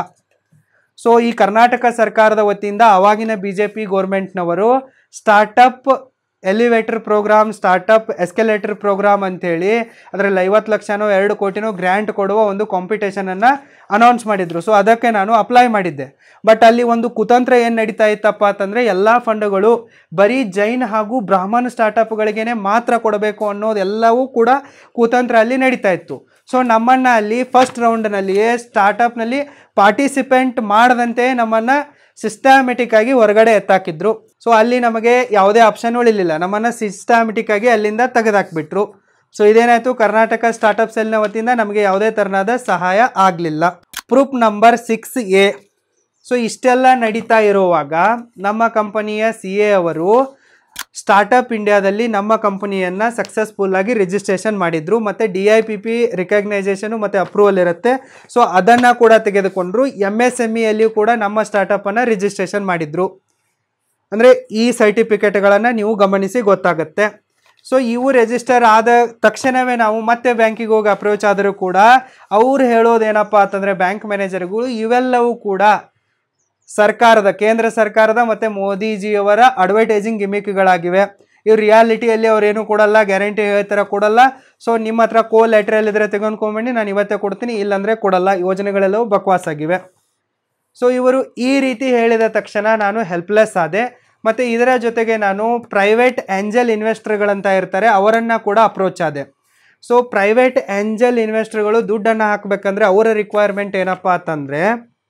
ಸೊ ಈ ಕರ್ನಾಟಕ ಸರ್ಕಾರದ ವತಿಯಿಂದ ಆವಾಗಿನ ಬಿ ಜೆ ಪಿ ಗೋರ್ಮೆಂಟ್ನವರು startup elevator programme, startup escalator programme ಅಂಥೇಳಿ ಅದರಲ್ಲಿ ಐವತ್ತು ಲಕ್ಷನೋ ಎರಡು ಕೋಟಿನೋ ಗ್ರ್ಯಾಂಟ್ ಕೊಡುವ ಒಂದು ಕಾಂಪಿಟೇಷನನ್ನು ಅನೌನ್ಸ್ ಮಾಡಿದರು. ಸೊ ಅದಕ್ಕೆ ನಾನು ಅಪ್ಲೈ ಮಾಡಿದ್ದೆ. ಬಟ್ ಅಲ್ಲಿ ಒಂದು ಕುತಂತ್ರ ಏನು ನಡೀತಾ ಇತ್ತಪ್ಪ ಅಂತಂದರೆ ಎಲ್ಲ ಫಂಡ್ಗಳು ಬರೀ ಜೈನ್ ಹಾಗೂ ಬ್ರಾಹ್ಮಣ ಸ್ಟಾರ್ಟಪ್ಗಳಿಗೇ ಮಾತ್ರ ಕೊಡಬೇಕು ಅನ್ನೋದೆಲ್ಲವೂ ಕೂಡ ಕುತಂತ್ರ ಅಲ್ಲಿ ನಡೀತಾ ಇತ್ತು. ಸೊ ನಮ್ಮನ್ನು ಅಲ್ಲಿ ಫಸ್ಟ್ ರೌಂಡ್ನಲ್ಲಿಯೇ ಸ್ಟಾರ್ಟಪ್ನಲ್ಲಿ ಪಾರ್ಟಿಸಿಪೆಂಟ್ ಮಾಡದಂತೆ ನಮ್ಮನ್ನು ಸಿಸ್ಟಮ್ಯಾಟಿಕ್ ಆಗಿ ಹೊರಗಡೆ ಎತ್ತಾಕಿದ್ರು. ಸೊ ಅಲ್ಲಿ ನಮಗೆ ಯಾವುದೇ ಆಪ್ಷನ್ ಉಳಿಲಿಲ್ಲ, ನಮ್ಮನ್ನು ಸಿಸ್ಟಮ್ಯಾಟಿಕ್ ಆಗಿ ಅಲ್ಲಿಂದ ತೆಗೆದಾಕ್ಬಿಟ್ರು. ಸೊ ಇದೇನಾಯಿತು, ಕರ್ನಾಟಕ ಸ್ಟಾರ್ಟಪ್ ಸೆಲ್ನ ವತಿಯಿಂದ ನಮಗೆ ಯಾವುದೇ ಥರನಾದ ಸಹಾಯ ಆಗಲಿಲ್ಲ. Proof number six A. So ಇಷ್ಟೆಲ್ಲ ನಡೀತಾ ಇರುವಾಗ ನಮ್ಮ ಕಂಪನಿಯ ಸಿ ಎ ಅವರು ಸ್ಟಾರ್ಟಪ್ ಇಂಡಿಯಾದಲ್ಲಿ ನಮ್ಮ ಕಂಪನಿಯನ್ನು ಸಕ್ಸಸ್ಫುಲ್ಲಾಗಿ ರಿಜಿಸ್ಟ್ರೇಷನ್ ಮಾಡಿದರು. ಮತ್ತು D I P P recognisation ಮತ್ತು ಅಪ್ರೂವಲ್ ಇರುತ್ತೆ. ಸೊ ಅದನ್ನು ಕೂಡ ತೆಗೆದುಕೊಂಡ್ರು. ಎಮ್ ಎಸ್ ಎಮ್ ಇಯಲ್ಲಿಯೂ ಕೂಡ ನಮ್ಮ ಸ್ಟಾರ್ಟಪ್ಪನ್ನು ರಿಜಿಸ್ಟ್ರೇಷನ್ ಮಾಡಿದರು. ಅಂದರೆ ಈ ಸರ್ಟಿಫಿಕೇಟ್ಗಳನ್ನು ನೀವು ಗಮನಿಸಿ ಗೊತ್ತಾಗುತ್ತೆ. ಸೊ ಇವು ರಿಜಿಸ್ಟರ್ ಆದ ತಕ್ಷಣವೇ ನಾವು ಮತ್ತೆ ಬ್ಯಾಂಕಿಗೆ ಹೋಗಿ ಅಪ್ರೋಚ್ ಆದರೂ ಕೂಡ ಅವ್ರು ಹೇಳೋದೇನಪ್ಪ ಅಂತಂದರೆ ಬ್ಯಾಂಕ್ ಮ್ಯಾನೇಜರ್ಗಳು ಇವೆಲ್ಲವೂ ಕೂಡ ಸರ್ಕಾರದ, ಕೇಂದ್ರ ಸರ್ಕಾರದ ಮತ್ತು ಮೋದಿಜಿಯವರ ಅಡ್ವರ್ಟೈಸಿಂಗ್ ಗಿಮಿಕ್ಗಳಾಗಿವೆ. ಇವ್ರು ರಿಯಾಲಿಟಿಯಲ್ಲಿ ಅವರೇನು ಕೊಡಲ್ಲ, ಗ್ಯಾರಂಟಿ ಹೇಳ್ತಾರೆ ಕೊಡಲ್ಲ. ಸೊ ನಿಮ್ಮ ಹತ್ರ ಕೋ ಲೆಟ್ರಲ್ ಇದ್ದರೆ ತೆಗೆದುಕೊಂಬಂದು ನಾನು ಇವತ್ತೇ ಕೊಡ್ತೀನಿ, ಇಲ್ಲಾಂದರೆ ಕೊಡಲ್ಲ, ಯೋಜನೆಗಳೆಲ್ಲವೂ ಬಕ್ವಾಸಾಗಿವೆ. ಸೊ ಇವರು ಈ ರೀತಿ ಹೇಳಿದ ತಕ್ಷಣ ನಾನು ಹೆಲ್ಪ್ಲೆಸ್ ಆದೆ. ಮತ್ತು ಇದರ ಜೊತೆಗೆ ನಾನು ಪ್ರೈವೇಟ್ ಆ್ಯಂಜಲ್ ಇನ್ವೆಸ್ಟರ್ಗಳಂತ ಇರ್ತಾರೆ ಅವರನ್ನು ಕೂಡ ಅಪ್ರೋಚ್ ಆದೆ. ಸೊ ಪ್ರೈವೇಟ್ ಆ್ಯಂಜಲ್ ಇನ್ವೆಸ್ಟರ್ಗಳು ದುಡ್ಡನ್ನು ಹಾಕಬೇಕಂದ್ರೆ ಅವರ ರಿಕ್ವೈರ್ಮೆಂಟ್ ಏನಪ್ಪ ಅಂತಂದರೆ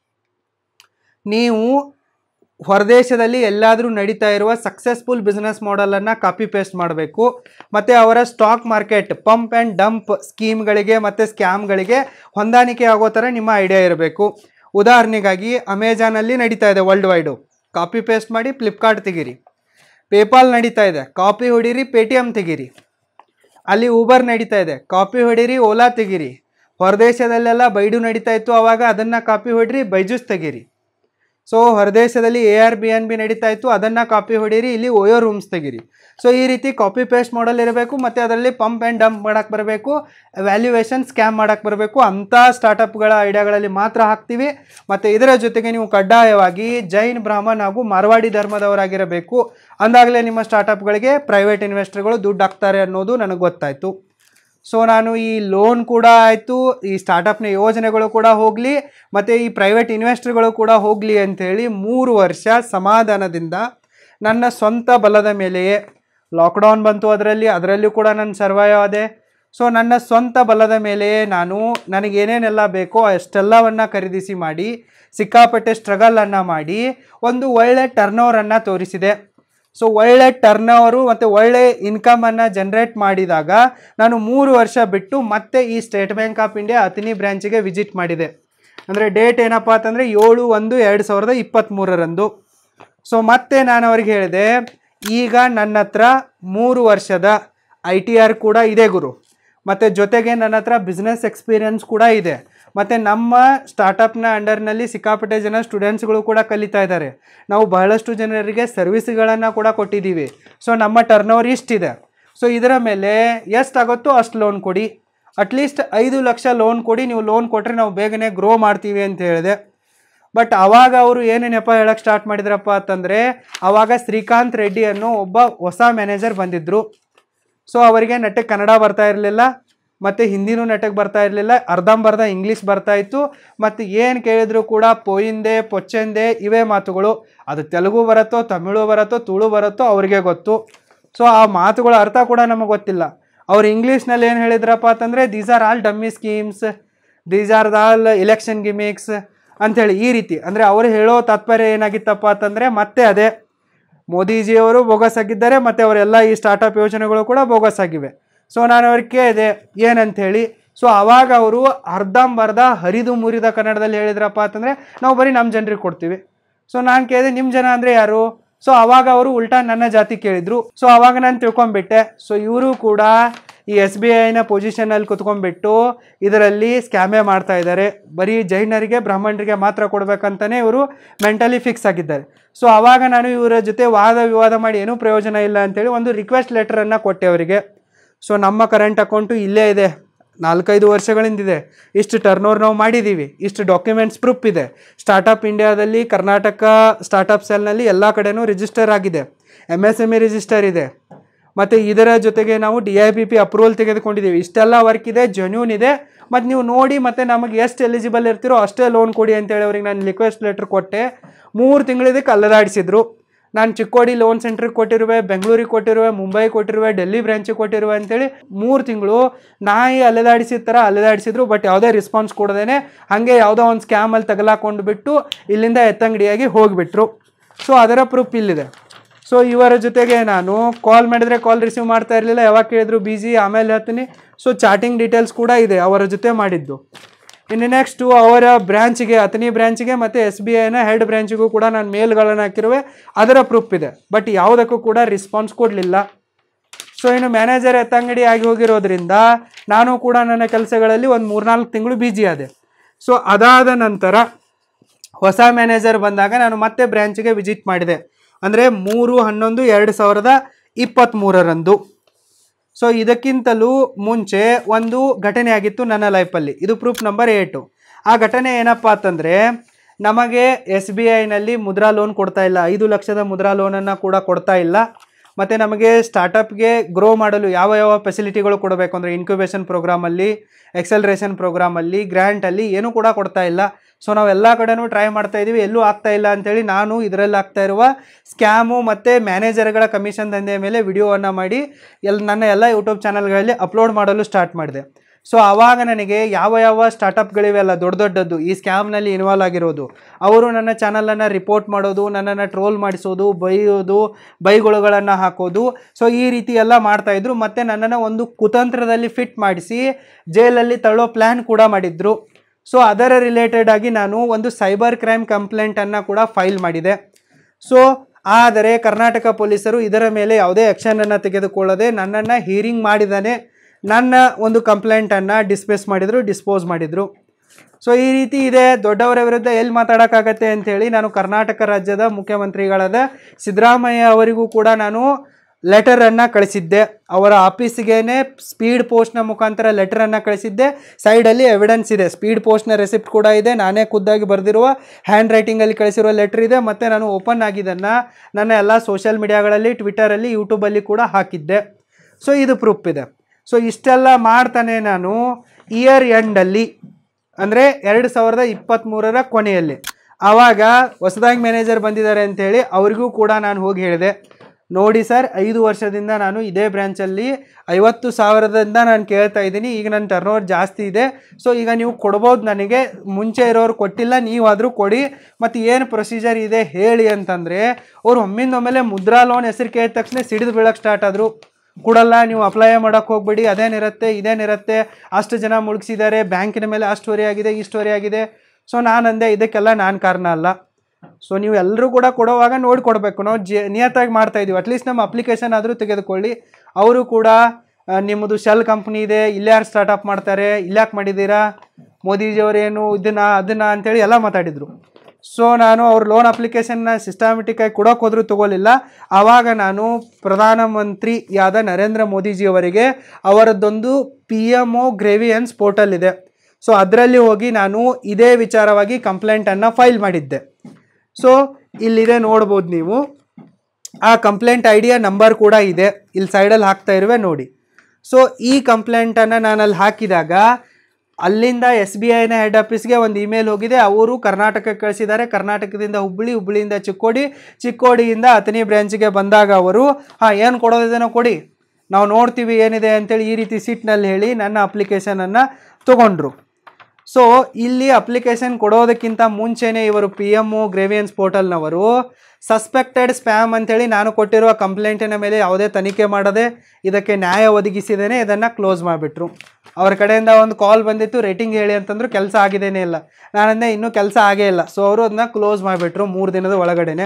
ನೀವು ಹೊರದೇಶದಲ್ಲಿ ಎಲ್ಲಾದರೂ ನಡೀತಾ ಇರುವ ಸಕ್ಸಸ್ಫುಲ್ ಬಿಸ್ನೆಸ್ ಮಾಡೆಲನ್ನು ಕಾಪಿ ಪೇಸ್ಟ್ ಮಾಡಬೇಕು. ಮತ್ತು ಅವರ stock market pump and dump ಸ್ಕೀಮ್ಗಳಿಗೆ ಮತ್ತು ಸ್ಕ್ಯಾಮ್ಗಳಿಗೆ ಹೊಂದಾಣಿಕೆ ಆಗೋ ಥರ ನಿಮ್ಮ ಐಡಿಯಾ ಇರಬೇಕು. ಉದಾಹರಣೆಗಾಗಿ ಅಮೆಜಾನಲ್ಲಿ ನಡೀತಾ ಇದೆ ವರ್ಲ್ಡ್ ವೈಡು, ಕಾಪಿ ಪೇಸ್ಟ್ ಮಾಡಿ ಫ್ಲಿಪ್ಕಾರ್ಟ್ ತೆಗೀರಿ. ಪೇಪಾಲ್ ನಡೀತಾ ಇದೆ, ಕಾಪಿ ಹೊಡೀರಿ ಪೇ ಟಿ ಎಮ್ ತೆಗೀರಿ. ಅಲ್ಲಿ ಊಬರ್ ನಡೀತಾ ಇದೆ, ಕಾಪಿ ಹೊಡೀರಿ ಓಲಾ ತೆಗೀರಿ. ಹೊರದೇಶದಲ್ಲೆಲ್ಲ ಬೈಡು ನಡೀತಾ ಇತ್ತು, ಆವಾಗ ಅದನ್ನು ಕಾಪಿ ಹೊಡೀರಿ ಬೈಜೂಸ್ ತೆಗೀರಿ. ಸೊ ಹೊರದೇಶದಲ್ಲಿ A R B N B ನಡೀತಾ ಇತ್ತು, ಅದನ್ನು ಕಾಪಿ ಹೊಡೀರಿ ಇಲ್ಲಿ ಓಯೋ ರೂಮ್ಸ್ ತೆಗೀರಿ. ಸೊ ಈ ರೀತಿ ಕಾಪಿ ಪೇಸ್ಟ್ ಮಾಡಲ್ ಇರಬೇಕು. ಮತ್ತು ಅದರಲ್ಲಿ ಪಂಪ್ ಆ್ಯಂಡ್ ಡಂಪ್ ಮಾಡೋಕ್ಕೆ ಬರಬೇಕು, ವ್ಯಾಲ್ಯೂಯೇಷನ್ ಸ್ಕ್ಯಾಮ್ ಮಾಡೋಕ್ಕೆ ಬರಬೇಕು. ಅಂಥ ಸ್ಟಾರ್ಟಪ್ಗಳ ಐಡಿಯಾಗಳಲ್ಲಿ ಮಾತ್ರ ಹಾಕ್ತೀವಿ. ಮತ್ತು ಇದರ ಜೊತೆಗೆ ನೀವು ಕಡ್ಡಾಯವಾಗಿ ಜೈನ್, ಬ್ರಾಹ್ಮಣ್ ಹಾಗೂ ಮಾರ್ವಾಡಿ ಧರ್ಮದವರಾಗಿರಬೇಕು. ಅಂದಾಗಲೇ ನಿಮ್ಮ ಸ್ಟಾರ್ಟಪ್ಗಳಿಗೆ ಪ್ರೈವೇಟ್ ಇನ್ವೆಸ್ಟರ್ಗಳು ದುಡ್ಡು ಹಾಕ್ತಾರೆ ಅನ್ನೋದು ನನಗೆ ಗೊತ್ತಾಯಿತು. ಸೊ ನಾನು ಈ ಲೋನ್ ಕೂಡ ಆಯಿತು, ಈ ಸ್ಟಾರ್ಟಪ್ನ ಯೋಜನೆಗಳು ಕೂಡ ಹೋಗಲಿ, ಮತ್ತು ಈ ಪ್ರೈವೇಟ್ ಇನ್ವೆಸ್ಟರ್ಗಳು ಕೂಡ ಹೋಗಲಿ ಅಂಥೇಳಿ ಮೂರು ವರ್ಷ ಸಮಾಧಾನದಿಂದ ನನ್ನ ಸ್ವಂತ ಬಲದ ಮೇಲೆಯೇ, ಲಾಕ್ಡೌನ್ ಬಂತು ಅದರಲ್ಲಿ ಅದರಲ್ಲೂ ಕೂಡ ನಾನು ಸರ್ವೈವ್ ಆದೆ. ಸೊ ನನ್ನ ಸ್ವಂತ ಬಲದ ಮೇಲೆಯೇ ನಾನು ನನಗೇನೇನೆಲ್ಲ ಬೇಕೋ ಅಷ್ಟೆಲ್ಲವನ್ನು ಖರೀದಿಸಿ ಮಾಡಿ ಸಿಕ್ಕಾಪಟ್ಟೆ ಸ್ಟ್ರಗಲನ್ನು ಮಾಡಿ ಒಂದು ಒಳ್ಳೆ ಟರ್ನ್ ಓವರನ್ನು ತೋರಿಸಿದೆ. ಸೊ ಒಳ್ಳೆ ಟರ್ನ್ ಓವರು ಮತ್ತು ಒಳ್ಳೆ ಇನ್ಕಮನ್ನು ಜನ್ರೇಟ್ ಮಾಡಿದಾಗ ನಾನು ಮೂರು ವರ್ಷ ಬಿಟ್ಟು ಮತ್ತೆ ಈ State Bank of India Athani ಬ್ರ್ಯಾಂಚಿಗೆ ವಿಸಿಟ್ ಮಾಡಿದೆ. ಅಂದರೆ ಡೇಟ್ ಏನಪ್ಪ ಅಂತಂದರೆ ಏಳು ಒಂದು ಎರಡು ಸಾವಿರದ ಇಪ್ಪತ್ತ್ಮೂರರಂದು. ಸೊ ಮತ್ತೆ ನಾನು ಅವ್ರಿಗೆ ಹೇಳಿದೆ, ಈಗ ನನ್ನ ಹತ್ರ ಮೂರು ವರ್ಷದ ಐ ಟಿ ಆರ್ ಕೂಡ ಇದೆ ಗುರು, ಮತ್ತು ಜೊತೆಗೆ ನನ್ನ ಹತ್ರ ಬಿಸ್ನೆಸ್ ಎಕ್ಸ್ಪೀರಿಯನ್ಸ್ ಕೂಡ ಇದೆ, ಮತ್ತು ನಮ್ಮ ಸ್ಟಾರ್ಟಪ್ನ ಅಂಡರ್ನಲ್ಲಿ ಸಿಕ್ಕಾಪಟ್ಟೆ ಜನ ಸ್ಟೂಡೆಂಟ್ಸ್ಗಳು ಕೂಡ ಕಲಿತಾ ಇದ್ದಾರೆ. ನಾವು ಬಹಳಷ್ಟು ಜನರಿಗೆ ಸರ್ವಿಸ್ಗಳನ್ನು ಕೂಡ ಕೊಟ್ಟಿದ್ದೀವಿ. ಸೊ ನಮ್ಮ ಟರ್ನ್ ಓವರ್ ಇಷ್ಟಿದೆ. ಸೊ ಇದರ ಮೇಲೆ ಎಷ್ಟಾಗುತ್ತೋ ಅಷ್ಟು ಲೋನ್ ಕೊಡಿ, ಅಟ್ಲೀಸ್ಟ್ ಐದು ಲಕ್ಷ ಲೋನ್ ಕೊಡಿ, ನೀವು ಲೋನ್ ಕೊಟ್ಟರೆ ನಾವು ಬೇಗನೆ ಗ್ರೋ ಮಾಡ್ತೀವಿ ಅಂತ ಹೇಳಿದೆ. ಬಟ್ ಆವಾಗ ಅವರು ಏನು ನೆಪ ಹೇಳಕ್ಕೆ ಸ್ಟಾರ್ಟ್ ಮಾಡಿದ್ರಪ್ಪ ಅಂತಂದರೆ, ಆವಾಗ ಶ್ರೀಕಾಂತ್ ರೆಡ್ಡಿ ಅನ್ನೋ ಒಬ್ಬ ಹೊಸ ಮ್ಯಾನೇಜರ್ ಬಂದಿದ್ದರು. ಸೊ ಅವರಿಗೆ ನೆಟ್ಟಗೆ ಕನ್ನಡ ಬರ್ತಾ ಇರಲಿಲ್ಲ, ಮತ್ತು ಹಿಂದಿನೂ ನೆಟ್ಟಗೆ ಬರ್ತಾ ಇರಲಿಲ್ಲ, ಅರ್ಧಂಬರ್ಧ ಇಂಗ್ಲೀಷ್ ಬರ್ತಾಯಿತ್ತು. ಮತ್ತು ಏನು ಕೇಳಿದ್ರು ಕೂಡ ಪೋಯಿಂದೆ ಪೊಚ್ಚೆಂದೆ ಇವೇ ಮಾತುಗಳು. ಅದು ತೆಲುಗು ಬರುತ್ತೋ, ತಮಿಳು ಬರುತ್ತೋ, ತುಳು ಬರುತ್ತೋ ಅವ್ರಿಗೆ ಗೊತ್ತು. ಸೊ ಆ ಮಾತುಗಳ ಅರ್ಥ ಕೂಡ ನಮಗೆ ಗೊತ್ತಿಲ್ಲ. ಅವ್ರು ಇಂಗ್ಲೀಷ್ನಲ್ಲಿ ಏನು ಹೇಳಿದ್ರಪ್ಪ ಅಂತಂದರೆ, these are all dummy schemes, these are all election gimmicks ಅಂಥೇಳಿ ಈ ರೀತಿ. ಅಂದರೆ ಅವರು ಹೇಳೋ ತಾತ್ಪರ್ಯ ಏನಾಗಿತ್ತಪ್ಪ ಅಂತಂದರೆ ಮತ್ತೆ ಅದೇ, ಮೋದಿಜಿಯವರು ಬೋಗಸ್ ಆಗಿದ್ದಾರೆ ಮತ್ತು ಅವರೆಲ್ಲ ಈ ಸ್ಟಾರ್ಟಪ್ ಯೋಜನೆಗಳು ಕೂಡ ಬೋಗಸ್ ಆಗಿವೆ. ಸೊ ನಾನು ಅವ್ರಿಗೆ ಕೇಳಿದೆ ಏನಂಥೇಳಿ. ಸೊ ಆವಾಗ ಅವರು ಅರ್ಧಂಬರ್ಧ ಹರಿದು ಮುರಿದ ಕನ್ನಡದಲ್ಲಿ ಹೇಳಿದ್ರಪ್ಪ ಅಂತಂದರೆ, ನಾವು ಬರೀ ನಮ್ಮ ಜನರಿಗೆ ಕೊಡ್ತೀವಿ. ಸೊ ನಾನು ಕೇಳಿದೆ ನಿಮ್ಮ ಜನ ಅಂದರೆ ಯಾರು? ಸೊ ಆವಾಗ ಅವರು ಉಲ್ಟಾ ನನ್ನ ಜಾತಿ ಕೇಳಿದರು. ಸೊ ಆವಾಗ ನಾನು ತಿಳ್ಕೊಂಬಿಟ್ಟೆ, ಸೊ ಇವರು ಕೂಡ ಈ ಎಸ್ ಬಿ ಐನ ಪೊಸಿಷನಲ್ಲಿ ಕುತ್ಕೊಂಡ್ಬಿಟ್ಟು ಇದರಲ್ಲಿ ಸ್ಕ್ಯಾಮೇ ಮಾಡ್ತಾ ಇದ್ದಾರೆ. ಬರೀ ಜೈನರಿಗೆ ಬ್ರಾಹ್ಮಣರಿಗೆ ಮಾತ್ರ ಕೊಡಬೇಕಂತಲೇ ಇವರು ಮೆಂಟಲಿ ಫಿಕ್ಸ್ ಆಗಿದ್ದಾರೆ. ಸೊ ಆವಾಗ ನಾನು ಇವರ ಜೊತೆ ವಾದ ವಿವಾದ ಮಾಡಿ ಏನೂ ಪ್ರಯೋಜನ ಇಲ್ಲ ಅಂಥೇಳಿ ಒಂದು ರಿಕ್ವೆಸ್ಟ್ ಲೆಟರನ್ನು ಕೊಟ್ಟೆ ಅವರಿಗೆ. ಸೊ ನಮ್ಮ ಕರೆಂಟ್ ಅಕೌಂಟು ಇಲ್ಲೇ ಇದೆ, ನಾಲ್ಕೈದು ವರ್ಷಗಳಿಂದಿದೆ, ಇಷ್ಟು ಟರ್ನ್ ಓವರ್ ನಾವು ಮಾಡಿದ್ದೀವಿ, ಇಷ್ಟು ಡಾಕ್ಯುಮೆಂಟ್ಸ್ ಪ್ರೂಫ್ ಇದೆ. ಸ್ಟಾರ್ಟಪ್ ಇಂಡಿಯಾದಲ್ಲಿ ಕರ್ನಾಟಕ ಸ್ಟಾರ್ಟಪ್ ಸೆಲ್ನಲ್ಲಿ ಎಲ್ಲ ಕಡೆನೂ ರಿಜಿಸ್ಟರ್ ಆಗಿದೆ, M S M E register ಇದೆ, ಮತ್ತು ಇದರ ಜೊತೆಗೆ ನಾವು D I P P approval ತೆಗೆದುಕೊಂಡಿದ್ದೀವಿ. ಇಷ್ಟೆಲ್ಲ ವರ್ಕ್ ಇದೆ, ಜೆನ್ಯೂನ್ ಇದೆ. ಮತ್ತು ನೀವು ನೋಡಿ ಮತ್ತು ನಮಗೆ ಎಷ್ಟು ಎಲಿಜಿಬಲ್ ಇರ್ತೀರೋ ಅಷ್ಟೇ ಲೋನ್ ಕೊಡಿ ಅಂತೇಳಿ ಅವ್ರಿಗೆ ನಾನು ರಿಕ್ವೆಸ್ಟ್ ಲೆಟ್ರ್ ಕೊಟ್ಟೆ. ಮೂರು ತಿಂಗಳಿದಕ್ಕೆ ಅಲ್ಲದಾಡಿಸಿದ್ರು. ನಾನು ಚಿಕ್ಕೋಡಿ ಲೋನ್ ಸೆಂಟ್ರಿಗೆ ಕೊಟ್ಟಿರುವೆ, ಬೆಂಗಳೂರಿಗೆ ಕೊಟ್ಟಿರುವೆ, ಮುಂಬೈ ಕೊಟ್ಟಿರುವೆ, ಡೆಲ್ಲಿ ಬ್ರ್ಯಾಂಚಿಗೆ ಕೊಟ್ಟಿರುವೆ ಅಂತೇಳಿ ಮೂರು ತಿಂಗಳು ನಾಯಿ ಅಲೆದಾಡಿಸಿದ ಥರ ಅಲೆದಾಡಿಸಿದ್ರು. ಬಟ್ ಯಾವುದೇ ರೆಸ್ಪಾನ್ಸ್ ಕೊಡದೇನೆ ಹಾಗೆ ಯಾವುದೋ ಒಂದು ಸ್ಕ್ಯಾಮಲ್ಲಿ ತಗಲಾಕೊಂಡು ಬಿಟ್ಟು ಇಲ್ಲಿಂದ ಎತ್ತಂಗಡಿಯಾಗಿ ಹೋಗಿಬಿಟ್ರು. ಸೊ ಅದರ ಪ್ರೂಫ್ ಇಲ್ಲಿದೆ. ಸೊ ಇವರ ಜೊತೆಗೆ ನಾನು ಕಾಲ್ ಮಾಡಿದರೆ ಕಾಲ್ ರಿಸೀವ್ ಮಾಡ್ತಾ ಇರಲಿಲ್ಲ, ಯಾವಾಗ ಕೇಳಿದ್ರು ಬಿಜಿ, ಆಮೇಲೆ ಹೇಳ್ತೀನಿ. ಸೊ ಚಾಟಿಂಗ್ ಡೀಟೇಲ್ಸ್ ಕೂಡ ಇದೆ ಅವರ ಜೊತೆ ಮಾಡಿದ್ದು. ಇನ್ನು ನೆಕ್ಸ್ಟು ಅವರ ಬ್ರ್ಯಾಂಚಿಗೆ, ಅತನಿ ಬ್ರ್ಯಾಂಚಿಗೆ ಮತ್ತು ಎಸ್ ಬಿ ಐನ ಹೆಡ್ ಬ್ರ್ಯಾಂಚಿಗೂ ಕೂಡ ನಾನು ಮೇಲ್ಗಳನ್ನು ಹಾಕಿರುವೆ, ಅದರ ಪ್ರೂಫ್ ಇದೆ. ಬಟ್ ಯಾವುದಕ್ಕೂ ಕೂಡ ರೆಸ್ಪಾನ್ಸ್ ಕೊಡಲಿಲ್ಲ. ಸೊ ಇನ್ನು ಮ್ಯಾನೇಜರ್ ಎತ್ತಂಗಡಿ ಆಗಿ ಹೋಗಿರೋದ್ರಿಂದ ನಾನು ಕೂಡ ನನ್ನ ಕೆಲಸಗಳಲ್ಲಿ ಒಂದು ಮೂರ್ನಾಲ್ಕು ತಿಂಗಳು ಬಿಜಿ ಆದೆ. ಸೊ ಅದಾದ ನಂತರ ಹೊಸ ಮ್ಯಾನೇಜರ್ ಬಂದಾಗ ನಾನು ಮತ್ತೆ ಬ್ರ್ಯಾಂಚಿಗೆ ವಿಸಿಟ್ ಮಾಡಿದೆ, ಅಂದರೆ ಮೂರು ಹನ್ನೊಂದು ಎರಡು ಸಾವಿರದ ಇಪ್ಪತ್ತ್ಮೂರರಂದು. ಸೊ ಇದಕ್ಕಿಂತಲೂ ಮುಂಚೆ ಒಂದು ಘಟನೆ ಆಗಿತ್ತು ನನ್ನ ಲೈಫಲ್ಲಿ, ಇದು ಪ್ರೂಫ್ ನಂಬರ್ ಏಟು. ಆ ಘಟನೆ ಏನಪ್ಪ ಅಂತಂದರೆ, ನಮಗೆ ಎಸ್ ಬಿ ಐನಲ್ಲಿ ಮುದ್ರಾ ಲೋನ್ ಕೊಡ್ತಾ ಇಲ್ಲ, ಐದು ಲಕ್ಷದ ಮುದ್ರಾ ಲೋನನ್ನು ಕೂಡ ಕೊಡ್ತಾ ಇಲ್ಲ. ಮತ್ತು ನಮಗೆ ಸ್ಟಾರ್ಟಪ್ಗೆ ಗ್ರೋ ಮಾಡಲು ಯಾವ ಯಾವ ಫೆಸಿಲಿಟಿಗಳು ಕೊಡಬೇಕು ಅಂದರೆ ಇನ್ಕ್ಯುಬೇಷನ್ ಪ್ರೋಗ್ರಾಮಲ್ಲಿ, ಎಕ್ಸಲ್ರೇಷನ್ ಪ್ರೋಗ್ರಾಮಲ್ಲಿ, ಗ್ರ್ಯಾಂಟಲ್ಲಿ ಏನೂ ಕೂಡ ಕೊಡ್ತಾ ಇಲ್ಲ. ಸೊ ನಾವು ಎಲ್ಲ ಕಡೆನೂ ಟ್ರೈ ಮಾಡ್ತಾಯಿದ್ದೀವಿ, ಎಲ್ಲೂ ಆಗ್ತಾ ಇಲ್ಲ ಅಂಥೇಳಿ ನಾನು ಇದರಲ್ಲಿ ಆಗ್ತಾ ಇರುವ ಸ್ಕ್ಯಾಮು ಮತ್ತು ಮ್ಯಾನೇಜರ್ಗಳ ಕಮಿಷನ್ ದಂಧೆಯ ಮೇಲೆ ವಿಡಿಯೋವನ್ನು ಮಾಡಿ ಎಲ್ ನನ್ನ ಎಲ್ಲ ಯೂಟ್ಯೂಬ್ ಚಾನಲ್ಗಳಲ್ಲಿ ಅಪ್ಲೋಡ್ ಮಾಡಲು ಸ್ಟಾರ್ಟ್ ಮಾಡಿದೆ. ಸೊ ಆವಾಗ ನನಗೆ ಯಾವ ಯಾವ ಸ್ಟಾರ್ಟಪ್ಗಳಿವೆಲ್ಲ ದೊಡ್ಡ ದೊಡ್ಡದ್ದು ಈ ಸ್ಕ್ಯಾಮ್ನಲ್ಲಿ ಇನ್ವಾಲ್ವ್ ಆಗಿರೋದು, ಅವರು ನನ್ನ ಚಾನಲನ್ನು ರಿಪೋರ್ಟ್ ಮಾಡೋದು, ನನ್ನನ್ನು ಟ್ರೋಲ್ ಮಾಡಿಸೋದು, ಬೈಯೋದು, ಬೈಗುಳುಗಳನ್ನು ಹಾಕೋದು, ಸೊ ಈ ರೀತಿ ಎಲ್ಲ ಮಾಡ್ತಾಯಿದ್ರು. ಮತ್ತು ನನ್ನನ್ನು ಒಂದು ಕುತಂತ್ರದಲ್ಲಿ ಫಿಟ್ ಮಾಡಿಸಿ ಜೈಲಲ್ಲಿ ತಳ್ಳೋ ಪ್ಲ್ಯಾನ್ ಕೂಡ ಮಾಡಿದ್ರು. ಸೊ ಅದರ ರಿಲೇಟೆಡ್ ಆಗಿ ನಾನು ಒಂದು ಸೈಬರ್ ಕ್ರೈಮ್ ಕಂಪ್ಲೇಂಟನ್ನು ಕೂಡ ಫೈಲ್ ಮಾಡಿದೆ. ಸೊ ಆದರೆ ಕರ್ನಾಟಕ ಪೊಲೀಸರು ಇದರ ಮೇಲೆ ಯಾವುದೇ ಆ್ಯಕ್ಷನನ್ನು ತೆಗೆದುಕೊಳ್ಳದೆ ನನ್ನನ್ನು ಹೀರಿಂಗ್ ಮಾಡಿದ್ದಾನೆ, ನನ್ನ ಒಂದು ಕಂಪ್ಲೇಂಟನ್ನು ಡಿಸ್ಮಿಸ್ ಮಾಡಿದರು, ಡಿಸ್ಪೋಸ್ ಮಾಡಿದರು. ಸೊ ಈ ರೀತಿ ಇದೆ. ದೊಡ್ಡವರ ವಿರುದ್ಧ ಎಲ್ಲಿ ಮಾತಾಡೋಕ್ಕಾಗತ್ತೆ ಅಂಥೇಳಿ ನಾನು ಕರ್ನಾಟಕ ರಾಜ್ಯದ ಮುಖ್ಯಮಂತ್ರಿಗಳಾದ ಸಿದ್ದರಾಮಯ್ಯ ಅವರಿಗೂ ಕೂಡ ನಾನು ಲೆಟರನ್ನು ಕಳಿಸಿದ್ದೆ. ಅವರ ಆಫೀಸಿಗೇನೆ ಸ್ಪೀಡ್ ಪೋಸ್ಟ್ನ ಮುಖಾಂತರ ಲೆಟರನ್ನು ಕಳಿಸಿದ್ದೆ. ಸೈಡಲ್ಲಿ ಎವಿಡೆನ್ಸ್ ಇದೆ, ಸ್ಪೀಡ್ ಪೋಸ್ಟ್ನ ರೆಸಿಪ್ಟ್ ಕೂಡ ಇದೆ, ನಾನೇ ಖುದ್ದಾಗಿ ಬರೆದಿರುವ ಹ್ಯಾಂಡ್ ರೈಟಿಂಗಲ್ಲಿ ಕಳಿಸಿರುವ ಲೆಟರ್ ಇದೆ. ಮತ್ತು ನಾನು ಓಪನ್ ಆಗಿದ್ದನ್ನು ನನ್ನ ಎಲ್ಲ ಸೋಷಿಯಲ್ ಮೀಡಿಯಾಗಳಲ್ಲಿ, ಟ್ವಿಟರಲ್ಲಿ, ಯೂಟ್ಯೂಬಲ್ಲಿ ಕೂಡ ಹಾಕಿದ್ದೆ. ಸೊ ಇದು ಪ್ರೂಫ್ ಇದೆ. ಸೊ ಇಷ್ಟೆಲ್ಲ ಮಾಡ್ತಾನೆ ನಾನು ಇಯರ್ ಎಂಡಲ್ಲಿ, ಅಂದರೆ ಎರಡು ಸಾವಿರದ ಇಪ್ಪತ್ತ್ಮೂರರ ಕೊನೆಯಲ್ಲಿ, ಆವಾಗ ಹೊಸದಾಗಿ ಮ್ಯಾನೇಜರ್ ಬಂದಿದ್ದಾರೆ ಅಂಥೇಳಿ ಅವರಿಗೂ ಕೂಡ ನಾನು ಹೋಗಿ ಹೇಳಿದೆ, ನೋಡಿ ಸರ್, ಐದು ವರ್ಷದಿಂದ ನಾನು ಇದೇ ಬ್ರ್ಯಾಂಚಲ್ಲಿ ಐವತ್ತು ಸಾವಿರದಿಂದ ನಾನು ಕೇಳ್ತಾ ಇದ್ದೀನಿ, ಈಗ ನನ್ನ ಟರ್ನ್ ಓವರ್ ಜಾಸ್ತಿ ಇದೆ, ಸೊ ಈಗ ನೀವು ಕೊಡ್ಬೋದು, ನನಗೆ ಮುಂಚೆ ಇರೋರು ಕೊಟ್ಟಿಲ್ಲ, ನೀವಾದರೂ ಕೊಡಿ, ಮತ್ತು ಏನು ಪ್ರೊಸೀಜರ್ ಇದೆ ಹೇಳಿ ಅಂತಂದರೆ ಅವ್ರು ಒಮ್ಮಿಂದೊಮ್ಮೆಲೆ ಮುದ್ರಾ ಲೋನ್ ಹೆಸರು ಕೇಳಿದ ತಕ್ಷಣ ಸಿಡಿದು ಬೀಳಕ್ಕೆ ಸ್ಟಾರ್ಟ್ ಆದರು. ಕೊಡಲ್ಲ, ನೀವು ಅಪ್ಲೈ ಮಾಡೋಕ್ಕೆ ಹೋಗ್ಬೇಡಿ, ಅದೇನಿರುತ್ತೆ ಇದೇನಿರುತ್ತೆ, ಅಷ್ಟು ಜನ ಮುಳುಗಿಸಿದ್ದಾರೆ, ಬ್ಯಾಂಕಿನ ಮೇಲೆ ಅಷ್ಟು ಹೊರೆ ಆಗಿದೆ, ಇಷ್ಟು ಹೊರೆ ಆಗಿದೆ. ಸೊ ನಾನು ಅಂದೆ ಇದಕ್ಕೆಲ್ಲ ನಾನು ಕಾರಣ ಅಲ್ಲ. ಸೊ ನೀವು ಎಲ್ಲರೂ ಕೂಡ ಕೊಡುವಾಗ ನೋಡಿ ಕೊಡಬೇಕು, ನಾವು ಜೆ ನಿಯತ್ತಾಗಿ ಮಾಡ್ತಾಯಿದ್ದೀವಿ, ಅಟ್ಲೀಸ್ಟ್ ನಮ್ಮ ಅಪ್ಲಿಕೇಶನ್ ಆದರೂ ತೆಗೆದುಕೊಳ್ಳಿ. ಅವರು ಕೂಡ ನಿಮ್ಮದು ಶೆಲ್ ಕಂಪ್ನಿ ಇದೆ, ಇಲ್ಲೇ ಯಾರು ಸ್ಟಾರ್ಟಪ್ ಮಾಡ್ತಾರೆ, ಇಲ್ಲಾಕೆ ಮಾಡಿದ್ದೀರಾ, ಮೋದಿಜಿಯವರೇನು ಇದನ್ನು ಅದನ್ನು ಅಂಥೇಳಿ ಎಲ್ಲ ಮಾತಾಡಿದರು. ಸೊ ನಾನು ಅವ್ರ ಲೋನ್ ಅಪ್ಲಿಕೇಶನ್ನ ಸಿಸ್ಟಮೆಟಿಕ್ಕಾಗಿ ಕೊಡೋಕೆ ಹೋದರೂ ತೊಗೊಳ್ಳಿಲ್ಲ. ಆವಾಗ ನಾನು ಪ್ರಧಾನಮಂತ್ರಿ ಯಾದ ನರೇಂದ್ರ ಮೋದಿಜಿಯವರಿಗೆ ಅವರದ್ದೊಂದು P M O grievance portal ಇದೆ, ಸೊ ಅದರಲ್ಲಿ ಹೋಗಿ ನಾನು ಇದೇ ವಿಚಾರವಾಗಿ ಕಂಪ್ಲೇಂಟನ್ನು ಫೈಲ್ ಮಾಡಿದ್ದೆ. ಸೊ ಇಲ್ಲಿದೆ ನೋಡ್ಬೋದು ನೀವು, ಆ ಕಂಪ್ಲೇಂಟ್ ಐ ಡಿಯ ನಂಬರ್ ಕೂಡ ಇದೆ, ಇಲ್ಲಿ ಸೈಡಲ್ಲಿ ಹಾಕ್ತಾ ಇರುವೆ ನೋಡಿ. ಸೊ ಈ ಕಂಪ್ಲೇಂಟನ್ನು ನಾನು ಅಲ್ಲಿ ಹಾಕಿದಾಗ ಅಲ್ಲಿಂದ ಎಸ್ ಬಿ ಐನ ಹೆಡ್ ಆಫೀಸ್ಗೆ ಒಂದು ಇಮೇಲ್ ಹೋಗಿದೆ, ಅವರು ಕರ್ನಾಟಕಕ್ಕೆ ಕಳಿಸಿದ್ದಾರೆ. ಕರ್ನಾಟಕದಿಂದ ಹುಬ್ಬಳ್ಳಿ, ಹುಬ್ಬಳ್ಳಿಯಿಂದ ಚಿಕ್ಕೋಡಿ, ಚಿಕ್ಕೋಡಿಯಿಂದ ಅಥಣಿ ಬ್ರ್ಯಾಂಚಿಗೆ ಬಂದಾಗ ಅವರು ಹಾಂ ಏನು ಕೊಡೋದಿದೆನೋ ಕೊಡಿ, ನಾವು ನೋಡ್ತೀವಿ ಏನಿದೆ ಅಂತೇಳಿ ಈ ರೀತಿ ಸೀಟ್ನಲ್ಲಿ ಹೇಳಿ ನನ್ನ ಅಪ್ಲಿಕೇಶನನ್ನು ತೊಗೊಂಡ್ರು. ಸೊ ಇಲ್ಲಿ ಅಪ್ಲಿಕೇಶನ್ ಕೊಡೋದಕ್ಕಿಂತ ಮುಂಚೆನೇ ಇವರು ಪಿ ಎಮ್ ಒ ಗ್ರೇವಿಯನ್ಸ್ ಪೋರ್ಟಲ್ನವರು ಸಸ್ಪೆಕ್ಟೆಡ್ ಸ್ಪ್ಯಾಮ್ ಅಂಥೇಳಿ ನಾನು ಕೊಟ್ಟಿರುವ ಕಂಪ್ಲೇಂಟಿನ ಮೇಲೆ ಯಾವುದೇ ತನಿಖೆ ಮಾಡದೆ ಇದಕ್ಕೆ ನ್ಯಾಯ ಒದಗಿಸಿದ್ದೇನೆ, ಇದನ್ನು ಕ್ಲೋಸ್ ಮಾಡಿಬಿಟ್ರು. ಅವ್ರ ಕಡೆಯಿಂದ ಒಂದು ಕಾಲ್ ಬಂದಿತ್ತು, ರೇಟಿಂಗ್ ಹೇಳಿ ಅಂತಂದ್ರು, ಕೆಲಸ ಆಗಿದ್ದೇನೆ ಇಲ್ಲ. ನಾನಂದೆ ಇನ್ನೂ ಕೆಲಸ ಆಗೇ ಇಲ್ಲ. ಸೊ ಅವರು ಅದನ್ನ ಕ್ಲೋಸ್ ಮಾಡಿಬಿಟ್ರು ಮೂರು ದಿನದ ಒಳಗಡೆನೆ.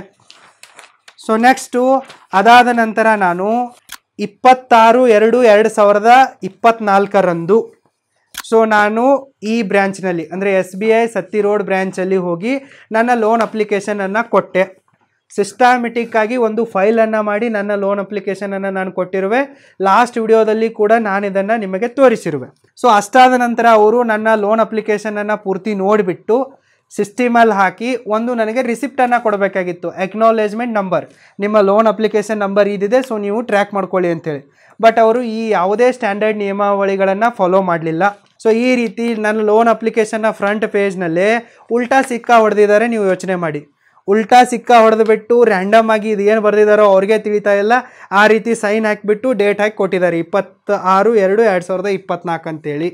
ಸೊ ನೆಕ್ಸ್ಟು ಅದಾದ ನಂತರ ನಾನು ಇಪ್ಪತ್ತಾರು ಎರಡು ಎರಡು ಸಾವಿರದ ಇಪ್ಪತ್ತ್ನಾಲ್ಕರಂದು ಸೊ ನಾನು ಈ ಬ್ರ್ಯಾಂಚ್ನಲ್ಲಿ ಅಂದರೆ S B I Satti road ಬ್ರ್ಯಾಂಚಲ್ಲಿ ಹೋಗಿ ನನ್ನ ಲೋನ್ ಅಪ್ಲಿಕೇಶನನ್ನು ಕೊಟ್ಟೆ. ಸಿಸ್ಟಮೆಟಿಕ್ಕಾಗಿ ಒಂದು ಫೈಲನ್ನು ಮಾಡಿ ನನ್ನ ಲೋನ್ ಅಪ್ಲಿಕೇಶನನ್ನು ನಾನು ಕೊಟ್ಟಿರುವೆ. ಲಾಸ್ಟ್ ವಿಡಿಯೋದಲ್ಲಿ ಕೂಡ ನಾನು ಇದನ್ನು ನಿಮಗೆ ತೋರಿಸಿರುವೆ. ಸೊ ಅಷ್ಟಾದ ನಂತರ ಅವರು ನನ್ನ ಲೋನ್ ಅಪ್ಲಿಕೇಶನನ್ನು ಪೂರ್ತಿ ನೋಡಿಬಿಟ್ಟು ಸಿಸ್ಟಮಲ್ಲಿ ಹಾಕಿ ಒಂದು ನನಗೆ ರಿಸಿಪ್ಟನ್ನು ಕೊಡಬೇಕಾಗಿತ್ತು, ಎಕ್ನಾಲೇಜ್ಮೆಂಟ್ ನಂಬರ್, ನಿಮ್ಮ ಲೋನ್ ಅಪ್ಲಿಕೇಶನ್ ನಂಬರ್ ಇದಿದೆ, ಸೊ ನೀವು ಟ್ರ್ಯಾಕ್ ಮಾಡ್ಕೊಳ್ಳಿ ಅಂತೇಳಿ. ಬಟ್ ಅವರು ಈ ಯಾವುದೇ ಸ್ಟ್ಯಾಂಡರ್ಡ್ ನಿಯಮಾವಳಿಗಳನ್ನು ಫಾಲೋ ಮಾಡಲಿಲ್ಲ. ಸೊ ಈ ರೀತಿ ನನ್ನ ಲೋನ್ ಅಪ್ಲಿಕೇಶನ್ನ ಫ್ರಂಟ್ ಪೇಜ್ನಲ್ಲೇ ಉಲ್ಟಾ ಸಿಕ್ಕಾ ಹೊಡೆದಿದ್ದಾರೆ. ನೀವು ಯೋಚನೆ ಮಾಡಿ, ಉಲ್ಟಾ ಸಿಕ್ಕಾ ಹೊಡೆದುಬಿಟ್ಟು ರ್ಯಾಂಡಮ್ ಆಗಿ ಇದು ಏನು ಬರೆದಿದ್ದಾರೋ ಅವ್ರಿಗೆ ತಿಳಿತಾ ಇಲ್ಲ, ಆ ರೀತಿ ಸೈನ್ ಹಾಕಿಬಿಟ್ಟು ಡೇಟ್ ಹಾಕಿ ಕೊಟ್ಟಿದ್ದಾರೆ ಇಪ್ಪತ್ತ ಆರು ಎರಡು ಎರಡು ಸಾವಿರದ ಇಪ್ಪತ್ತ್ನಾಲ್ಕು ಅಂತೇಳಿ.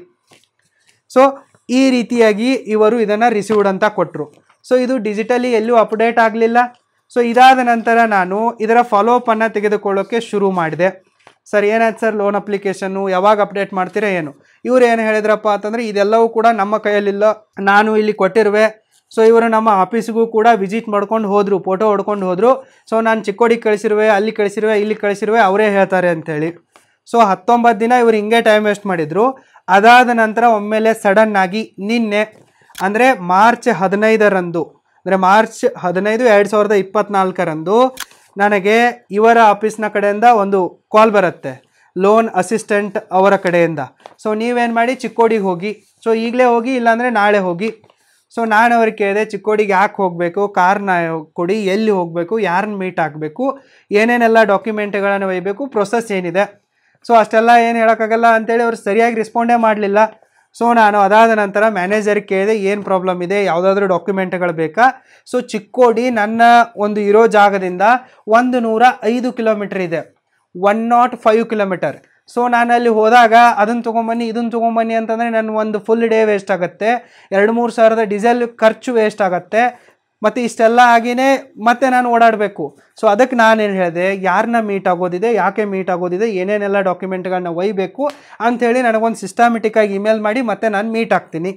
ಸೊ ಈ ರೀತಿಯಾಗಿ ಇವರು ಇದನ್ನು ರಿಸೀವ್ಡ್ ಅಂತ ಕೊಟ್ಟರು. ಸೊ ಇದು ಡಿಜಿಟಲಿ ಎಲ್ಲೂ ಅಪ್ಡೇಟ್ ಆಗಲಿಲ್ಲ. ಸೊ ಇದಾದ ನಂತರ ನಾನು ಇದರ ಫಾಲೋಅಪನ್ನು ತೆಗೆದುಕೊಳ್ಳೋಕ್ಕೆ ಶುರು ಮಾಡಿದೆ. ಸರ್ ಏನಾಯ್ತು ಸರ್ ಲೋನ್ ಅಪ್ಲಿಕೇಶನ್ನು ಯಾವಾಗ ಅಪ್ಡೇಟ್ ಮಾಡ್ತೀರಾ ಏನು? ಇವ್ರು ಏನು ಹೇಳಿದ್ರಪ್ಪ ಅಂತಂದರೆ ಇದೆಲ್ಲವೂ ಕೂಡ ನಮ್ಮ ಕೈಯಲ್ಲಿಲ್ಲ, ನಾನು ಇಲ್ಲಿ ಕೊಟ್ಟಿರುವೆ. ಸೊ ಇವರು ನಮ್ಮ ಆಫೀಸಿಗೂ ಕೂಡ ವಿಸಿಟ್ ಮಾಡ್ಕೊಂಡು ಹೋದರು, ಫೋಟೋ ಹೊಡ್ಕೊಂಡು ಹೋದರು. ಸೊ ನಾನು ಚಿಕ್ಕೋಡಿಗೆ ಕಳಿಸಿರುವೆ, ಅಲ್ಲಿ ಕಳಿಸಿರುವೆ, ಇಲ್ಲಿ ಕಳಿಸಿರುವೆ, ಅವರೇ ಹೇಳ್ತಾರೆ ಅಂಥೇಳಿ. ಸೊ ಹತ್ತೊಂಬತ್ತು ದಿನ ಇವರು ಹಿಂಗೆ ಟೈಮ್ ವೇಸ್ಟ್ ಮಾಡಿದರು. ಅದಾದ ನಂತರ ಒಮ್ಮೆಲೆ ಸಡನ್ನಾಗಿ ನಿನ್ನೆ ಅಂದರೆ ಮಾರ್ಚ್ ಹದಿನೈದರಂದು ಅಂದರೆ ಮಾರ್ಚ್ ಹದಿನೈದು ಎರಡು ಸಾವಿರದ ಇಪ್ಪತ್ತ್ನಾಲ್ಕರಂದು ನನಗೆ ಇವರ ಆಫೀಸ್ನ ಕಡೆಯಿಂದ ಒಂದು ಕಾಲ್ ಬರುತ್ತೆ, ಲೋನ್ ಅಸಿಸ್ಟೆಂಟ್ ಅವರ ಕಡೆಯಿಂದ. ಸೊ ನೀವೇನು ಮಾಡಿ ಚಿಕ್ಕೋಡಿಗೆ ಹೋಗಿ, ಸೊ ಈಗಲೇ ಹೋಗಿ ಇಲ್ಲಾಂದರೆ ನಾಳೆ ಹೋಗಿ. ಸೊ ನಾನು ಅವ್ರಿಗೆ ಕೇಳಿದೆ ಚಿಕ್ಕೋಡಿಗೆ ಯಾಕೆ ಹೋಗಬೇಕು, ಕಾರ್ನ ಕೊಡಿ, ಎಲ್ಲಿ ಹೋಗಬೇಕು, ಯಾರನ್ನ ಮೀಟ್ ಆಗಬೇಕು, ಏನೇನೆಲ್ಲ ಡಾಕ್ಯುಮೆಂಟ್ಗಳನ್ನು ಒಯ್ಯಬೇಕು, ಪ್ರೊಸೆಸ್ ಏನಿದೆ. ಸೊ ಅಷ್ಟೆಲ್ಲ ಏನು ಹೇಳೋಕ್ಕಾಗಲ್ಲ ಅಂತೇಳಿ ಅವ್ರು ಸರಿಯಾಗಿ ರೆಸ್ಪಾಂಡೇ ಮಾಡಲಿಲ್ಲ. ಸೊ ನಾನು ಅದಾದ ನಂತರ ಮ್ಯಾನೇಜರ್ಗೆ ಕೇಳಿದೆ ಏನು ಪ್ರಾಬ್ಲಮ್ ಇದೆ, ಯಾವುದಾದ್ರೂ ಡಾಕ್ಯುಮೆಂಟ್ಗಳು ಬೇಕಾ. ಸೊ ಚಿಕ್ಕೋಡಿ ನನ್ನ ಒಂದು ಇರೋ ಜಾಗದಿಂದ ಒಂದು ನೂರ ಐದು ಕಿಲೋಮೀಟ್ರ್ ಇದೆ, one nought five kilometre. So ನಾನು ಅಲ್ಲಿ ಹೋದಾಗ ಅದನ್ನು ತೊಗೊಂಬನ್ನಿ ಇದನ್ನು ತೊಗೊಂಬನ್ನಿ ಅಂತಂದರೆ ನನ್ನ ಒಂದು ಫುಲ್ ಡೇ ವೇಸ್ಟ್ ಆಗುತ್ತೆ, ಎರಡು ಮೂರು ಸಾವಿರದ ಡೀಸೆಲ್ ಖರ್ಚು ವೇಸ್ಟ್ ಆಗುತ್ತೆ, ಮತ್ತು ಇಷ್ಟೆಲ್ಲ ಆಗಿಯೇ ಮತ್ತೆ ನಾನು ಓಡಾಡಬೇಕು. ಸೊ ಅದಕ್ಕೆ ನಾನೇನು ಹೇಳಿದೆ, ಯಾರನ್ನ ಮೀಟ್ ಆಗೋದಿದೆ, ಯಾಕೆ ಮೀಟ್ ಆಗೋದಿದೆ, ಏನೇನೆಲ್ಲ ಡಾಕ್ಯುಮೆಂಟ್ಗಳನ್ನ ಒಯ್ಯಬೇಕು ಅಂಥೇಳಿ ನನಗೊಂದು ಸಿಸ್ಟಮೆಟಿಕ್ಕಾಗಿ ಇಮೇಲ್ ಮಾಡಿ ಮತ್ತೆ ನಾನು ಮೀಟ್ ಆಗ್ತೀನಿ.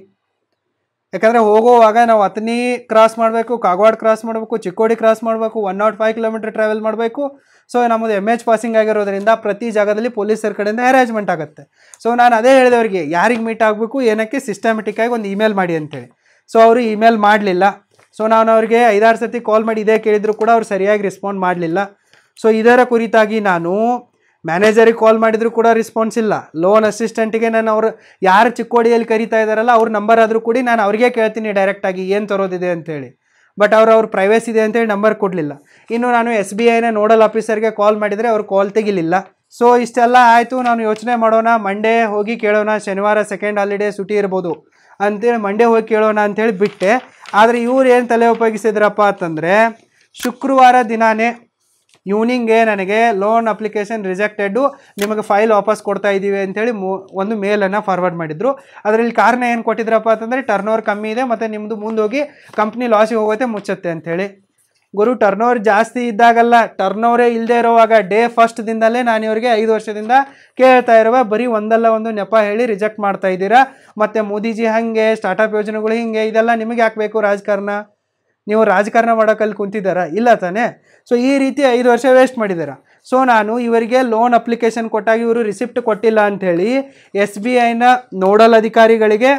ಯಾಕಂದರೆ ಹೋಗುವಾಗ ನಾವು ಅಥಣಿ ಕ್ರಾಸ್ ಮಾಡಬೇಕು, ಕಾಗವಾಡ ಕ್ರಾಸ್ ಮಾಡಬೇಕು, ಚಿಕ್ಕೋಡಿ ಕ್ರಾಸ್ ಮಾಡಬೇಕು, one nought five kilometre travel ಮಾಡಬೇಕು. ಸೊ ನಮ್ಮದು ಎಮ್ ಎಚ್ ಪಾಸಿಂಗ್ ಆಗಿರೋದ್ರಿಂದ ಪ್ರತಿ ಜಾಗದಲ್ಲಿ ಪೊಲೀಸರ ಕಡೆಯಿಂದ ಹ್ಯಾರೇಜ್ಮೆಂಟ್ ಆಗುತ್ತೆ. ಸೊ ನಾನು ಅದೇ ಹೇಳಿದವರಿಗೆ ಯಾರಿಗೆ ಮೀಟ್ ಆಗಬೇಕು ಏನಕ್ಕೆ ಸಿಸ್ಟಮೆಟಿಕ್ಕಾಗಿ ಒಂದು ಇಮೇಲ್ ಮಾಡಿ ಅಂತೇಳಿ. ಸೊ ಅವರು ಇಮೇಲ್ ಮಾಡಲಿಲ್ಲ. ಸೊ ನಾನು ಅವ್ರಿಗೆ ಐದಾರು ಸತಿ ಕಾಲ್ ಮಾಡಿ ಇದೇ ಕೇಳಿದ್ರು ಕೂಡ ಅವ್ರು ಸರಿಯಾಗಿ ರೆಸ್ಪಾಂಡ್ ಮಾಡಲಿಲ್ಲ. ಸೊ ಇದರ ಕುರಿತಾಗಿ ನಾನು ಮ್ಯಾನೇಜರಿಗೆ ಕಾಲ್ ಮಾಡಿದ್ರು ಕೂಡ ರೆಸ್ಪಾನ್ಸ್ ಇಲ್ಲ. ಲೋನ್ ಅಸಿಸ್ಟೆಂಟಿಗೆ ನಾನು ಅವರು ಯಾರು ಚಿಕ್ಕೋಡಿಯಲ್ಲಿ ಕರೀತಾ ಇದ್ದಾರಲ್ಲ ಅವ್ರ ನಂಬರ್ ಆದರೂ ಕೂಡ ನಾನು ಅವ್ರಿಗೆ ಕೇಳ್ತೀನಿ ಡೈರೆಕ್ಟಾಗಿ ಏನು ತರೋದಿದೆ ಅಂತೇಳಿ. ಬಟ್ ಅವ್ರು ಅವ್ರ ಪ್ರೈವೇಸಿ ಇದೆ ಅಂತೇಳಿ ನಂಬರ್ ಕೊಡಲಿಲ್ಲ. ಇನ್ನು ನಾನು ಎಸ್ ಬಿ ಐನ ನೋಡಲ್ ಆಫೀಸರ್ಗೆ ಕಾಲ್ ಮಾಡಿದರೆ ಅವ್ರು ಕಾಲ್ ತೆಗಿಲಿಲ್ಲ. ಸೊ ಇಷ್ಟೆಲ್ಲ ಆಯಿತು. ನಾನು ಯೋಚನೆ ಮಾಡೋಣ, ಮಂಡೇ ಹೋಗಿ ಕೇಳೋಣ, ಶನಿವಾರ ಸೆಕೆಂಡ್ ಹಾಲಿಡೇ ಸುಟಿ ಇರ್ಬೋದು ಅಂತೇಳಿ ಮಂಡೇ ಹೋಗಿ ಕೇಳೋಣ ಅಂಥೇಳಿ ಬಿಟ್ಟೆ. ಆದರೆ ಇವ್ರು ಏನು ತಲೆ ಉಪಯೋಗಿಸಿದ್ರಪ್ಪ ಅಂತಂದರೆ ಶುಕ್ರವಾರ ದಿನಾನೇ ಈವ್ನಿಂಗ್ಗೆ ನನಗೆ ಲೋನ್ ಅಪ್ಲಿಕೇಶನ್ ರಿಜೆಕ್ಟೆಡ್ಡು, ನಿಮಗೆ ಫೈಲ್ ವಾಪಸ್ ಕೊಡ್ತಾ ಇದ್ದೀವಿ ಅಂಥೇಳಿ ಮೂ ಒಂದು ಮೇಲನ್ನು ಫಾರ್ವರ್ಡ್ ಮಾಡಿದರು. ಅದರಲ್ಲಿ ಕಾರಣ ಏನು ಕೊಟ್ಟಿದ್ರಪ್ಪ ಅಂತಂದರೆ ಟರ್ನ್ ಓವರ್ ಕಮ್ಮಿ ಇದೆ ಮತ್ತು ನಿಮ್ಮದು ಮುಂದೋಗಿ ಕಂಪ್ನಿ ಲಾಸಿಗೆ ಹೋಗುತ್ತೆ ಮುಚ್ಚುತ್ತೆ ಅಂಥೇಳಿ. ಗುರು ಟರ್ನ್ ಓವರ್ ಜಾಸ್ತಿ ಇದ್ದಾಗಲ್ಲ, ಟರ್ನ್ ಓವರೇ ಇಲ್ಲದೆ ಇರೋವಾಗ ಡೇ ಫಸ್ಟ್ ದಿನದಲ್ಲೇ ನಾನು ಇವರಿಗೆ ಐದು ವರ್ಷದಿಂದ ಕೇಳ್ತಾ ಇರುವ ಬರೀ ಒಂದಲ್ಲ ಒಂದು ನೆಪ ಹೇಳಿ ರಿಜೆಕ್ಟ್ ಮಾಡ್ತಾ ಇದ್ದೀರಾ. ಮತ್ತು ಮೋದಿಜಿ ಹಾಗೆ ಸ್ಟಾರ್ಟಪ್ ಯೋಜನೆಗಳು ಹಿಂಗೆ, ಇದೆಲ್ಲ ನಿಮಗೆ ಯಾಕೆ ಬೇಕು ರಾಜಕಾರಣ? ನೀವು ರಾಜಕಾರಣ ಮಾಡೋಕ್ಕಲ್ಲಿ ಕುಂತಿದ್ದಾರಾ? ಇಲ್ಲ ತಾನೇ. ಸೊ ಈ ರೀತಿ ಐದು ವರ್ಷ ವೇಸ್ಟ್ ಮಾಡಿದ್ದೀರಾ. ಸೊ ನಾನು ಇವರಿಗೆ ಲೋನ್ ಅಪ್ಲಿಕೇಶನ್ ಕೊಟ್ಟಾಗ ಇವರು ರಿಸಿಪ್ಟ್ ಕೊಟ್ಟಿಲ್ಲ ಅಂಥೇಳಿ ಎಸ್ ಬಿ ಐನ ನೋಡಲ್ ಅಧಿಕಾರಿಗಳಿಗೆ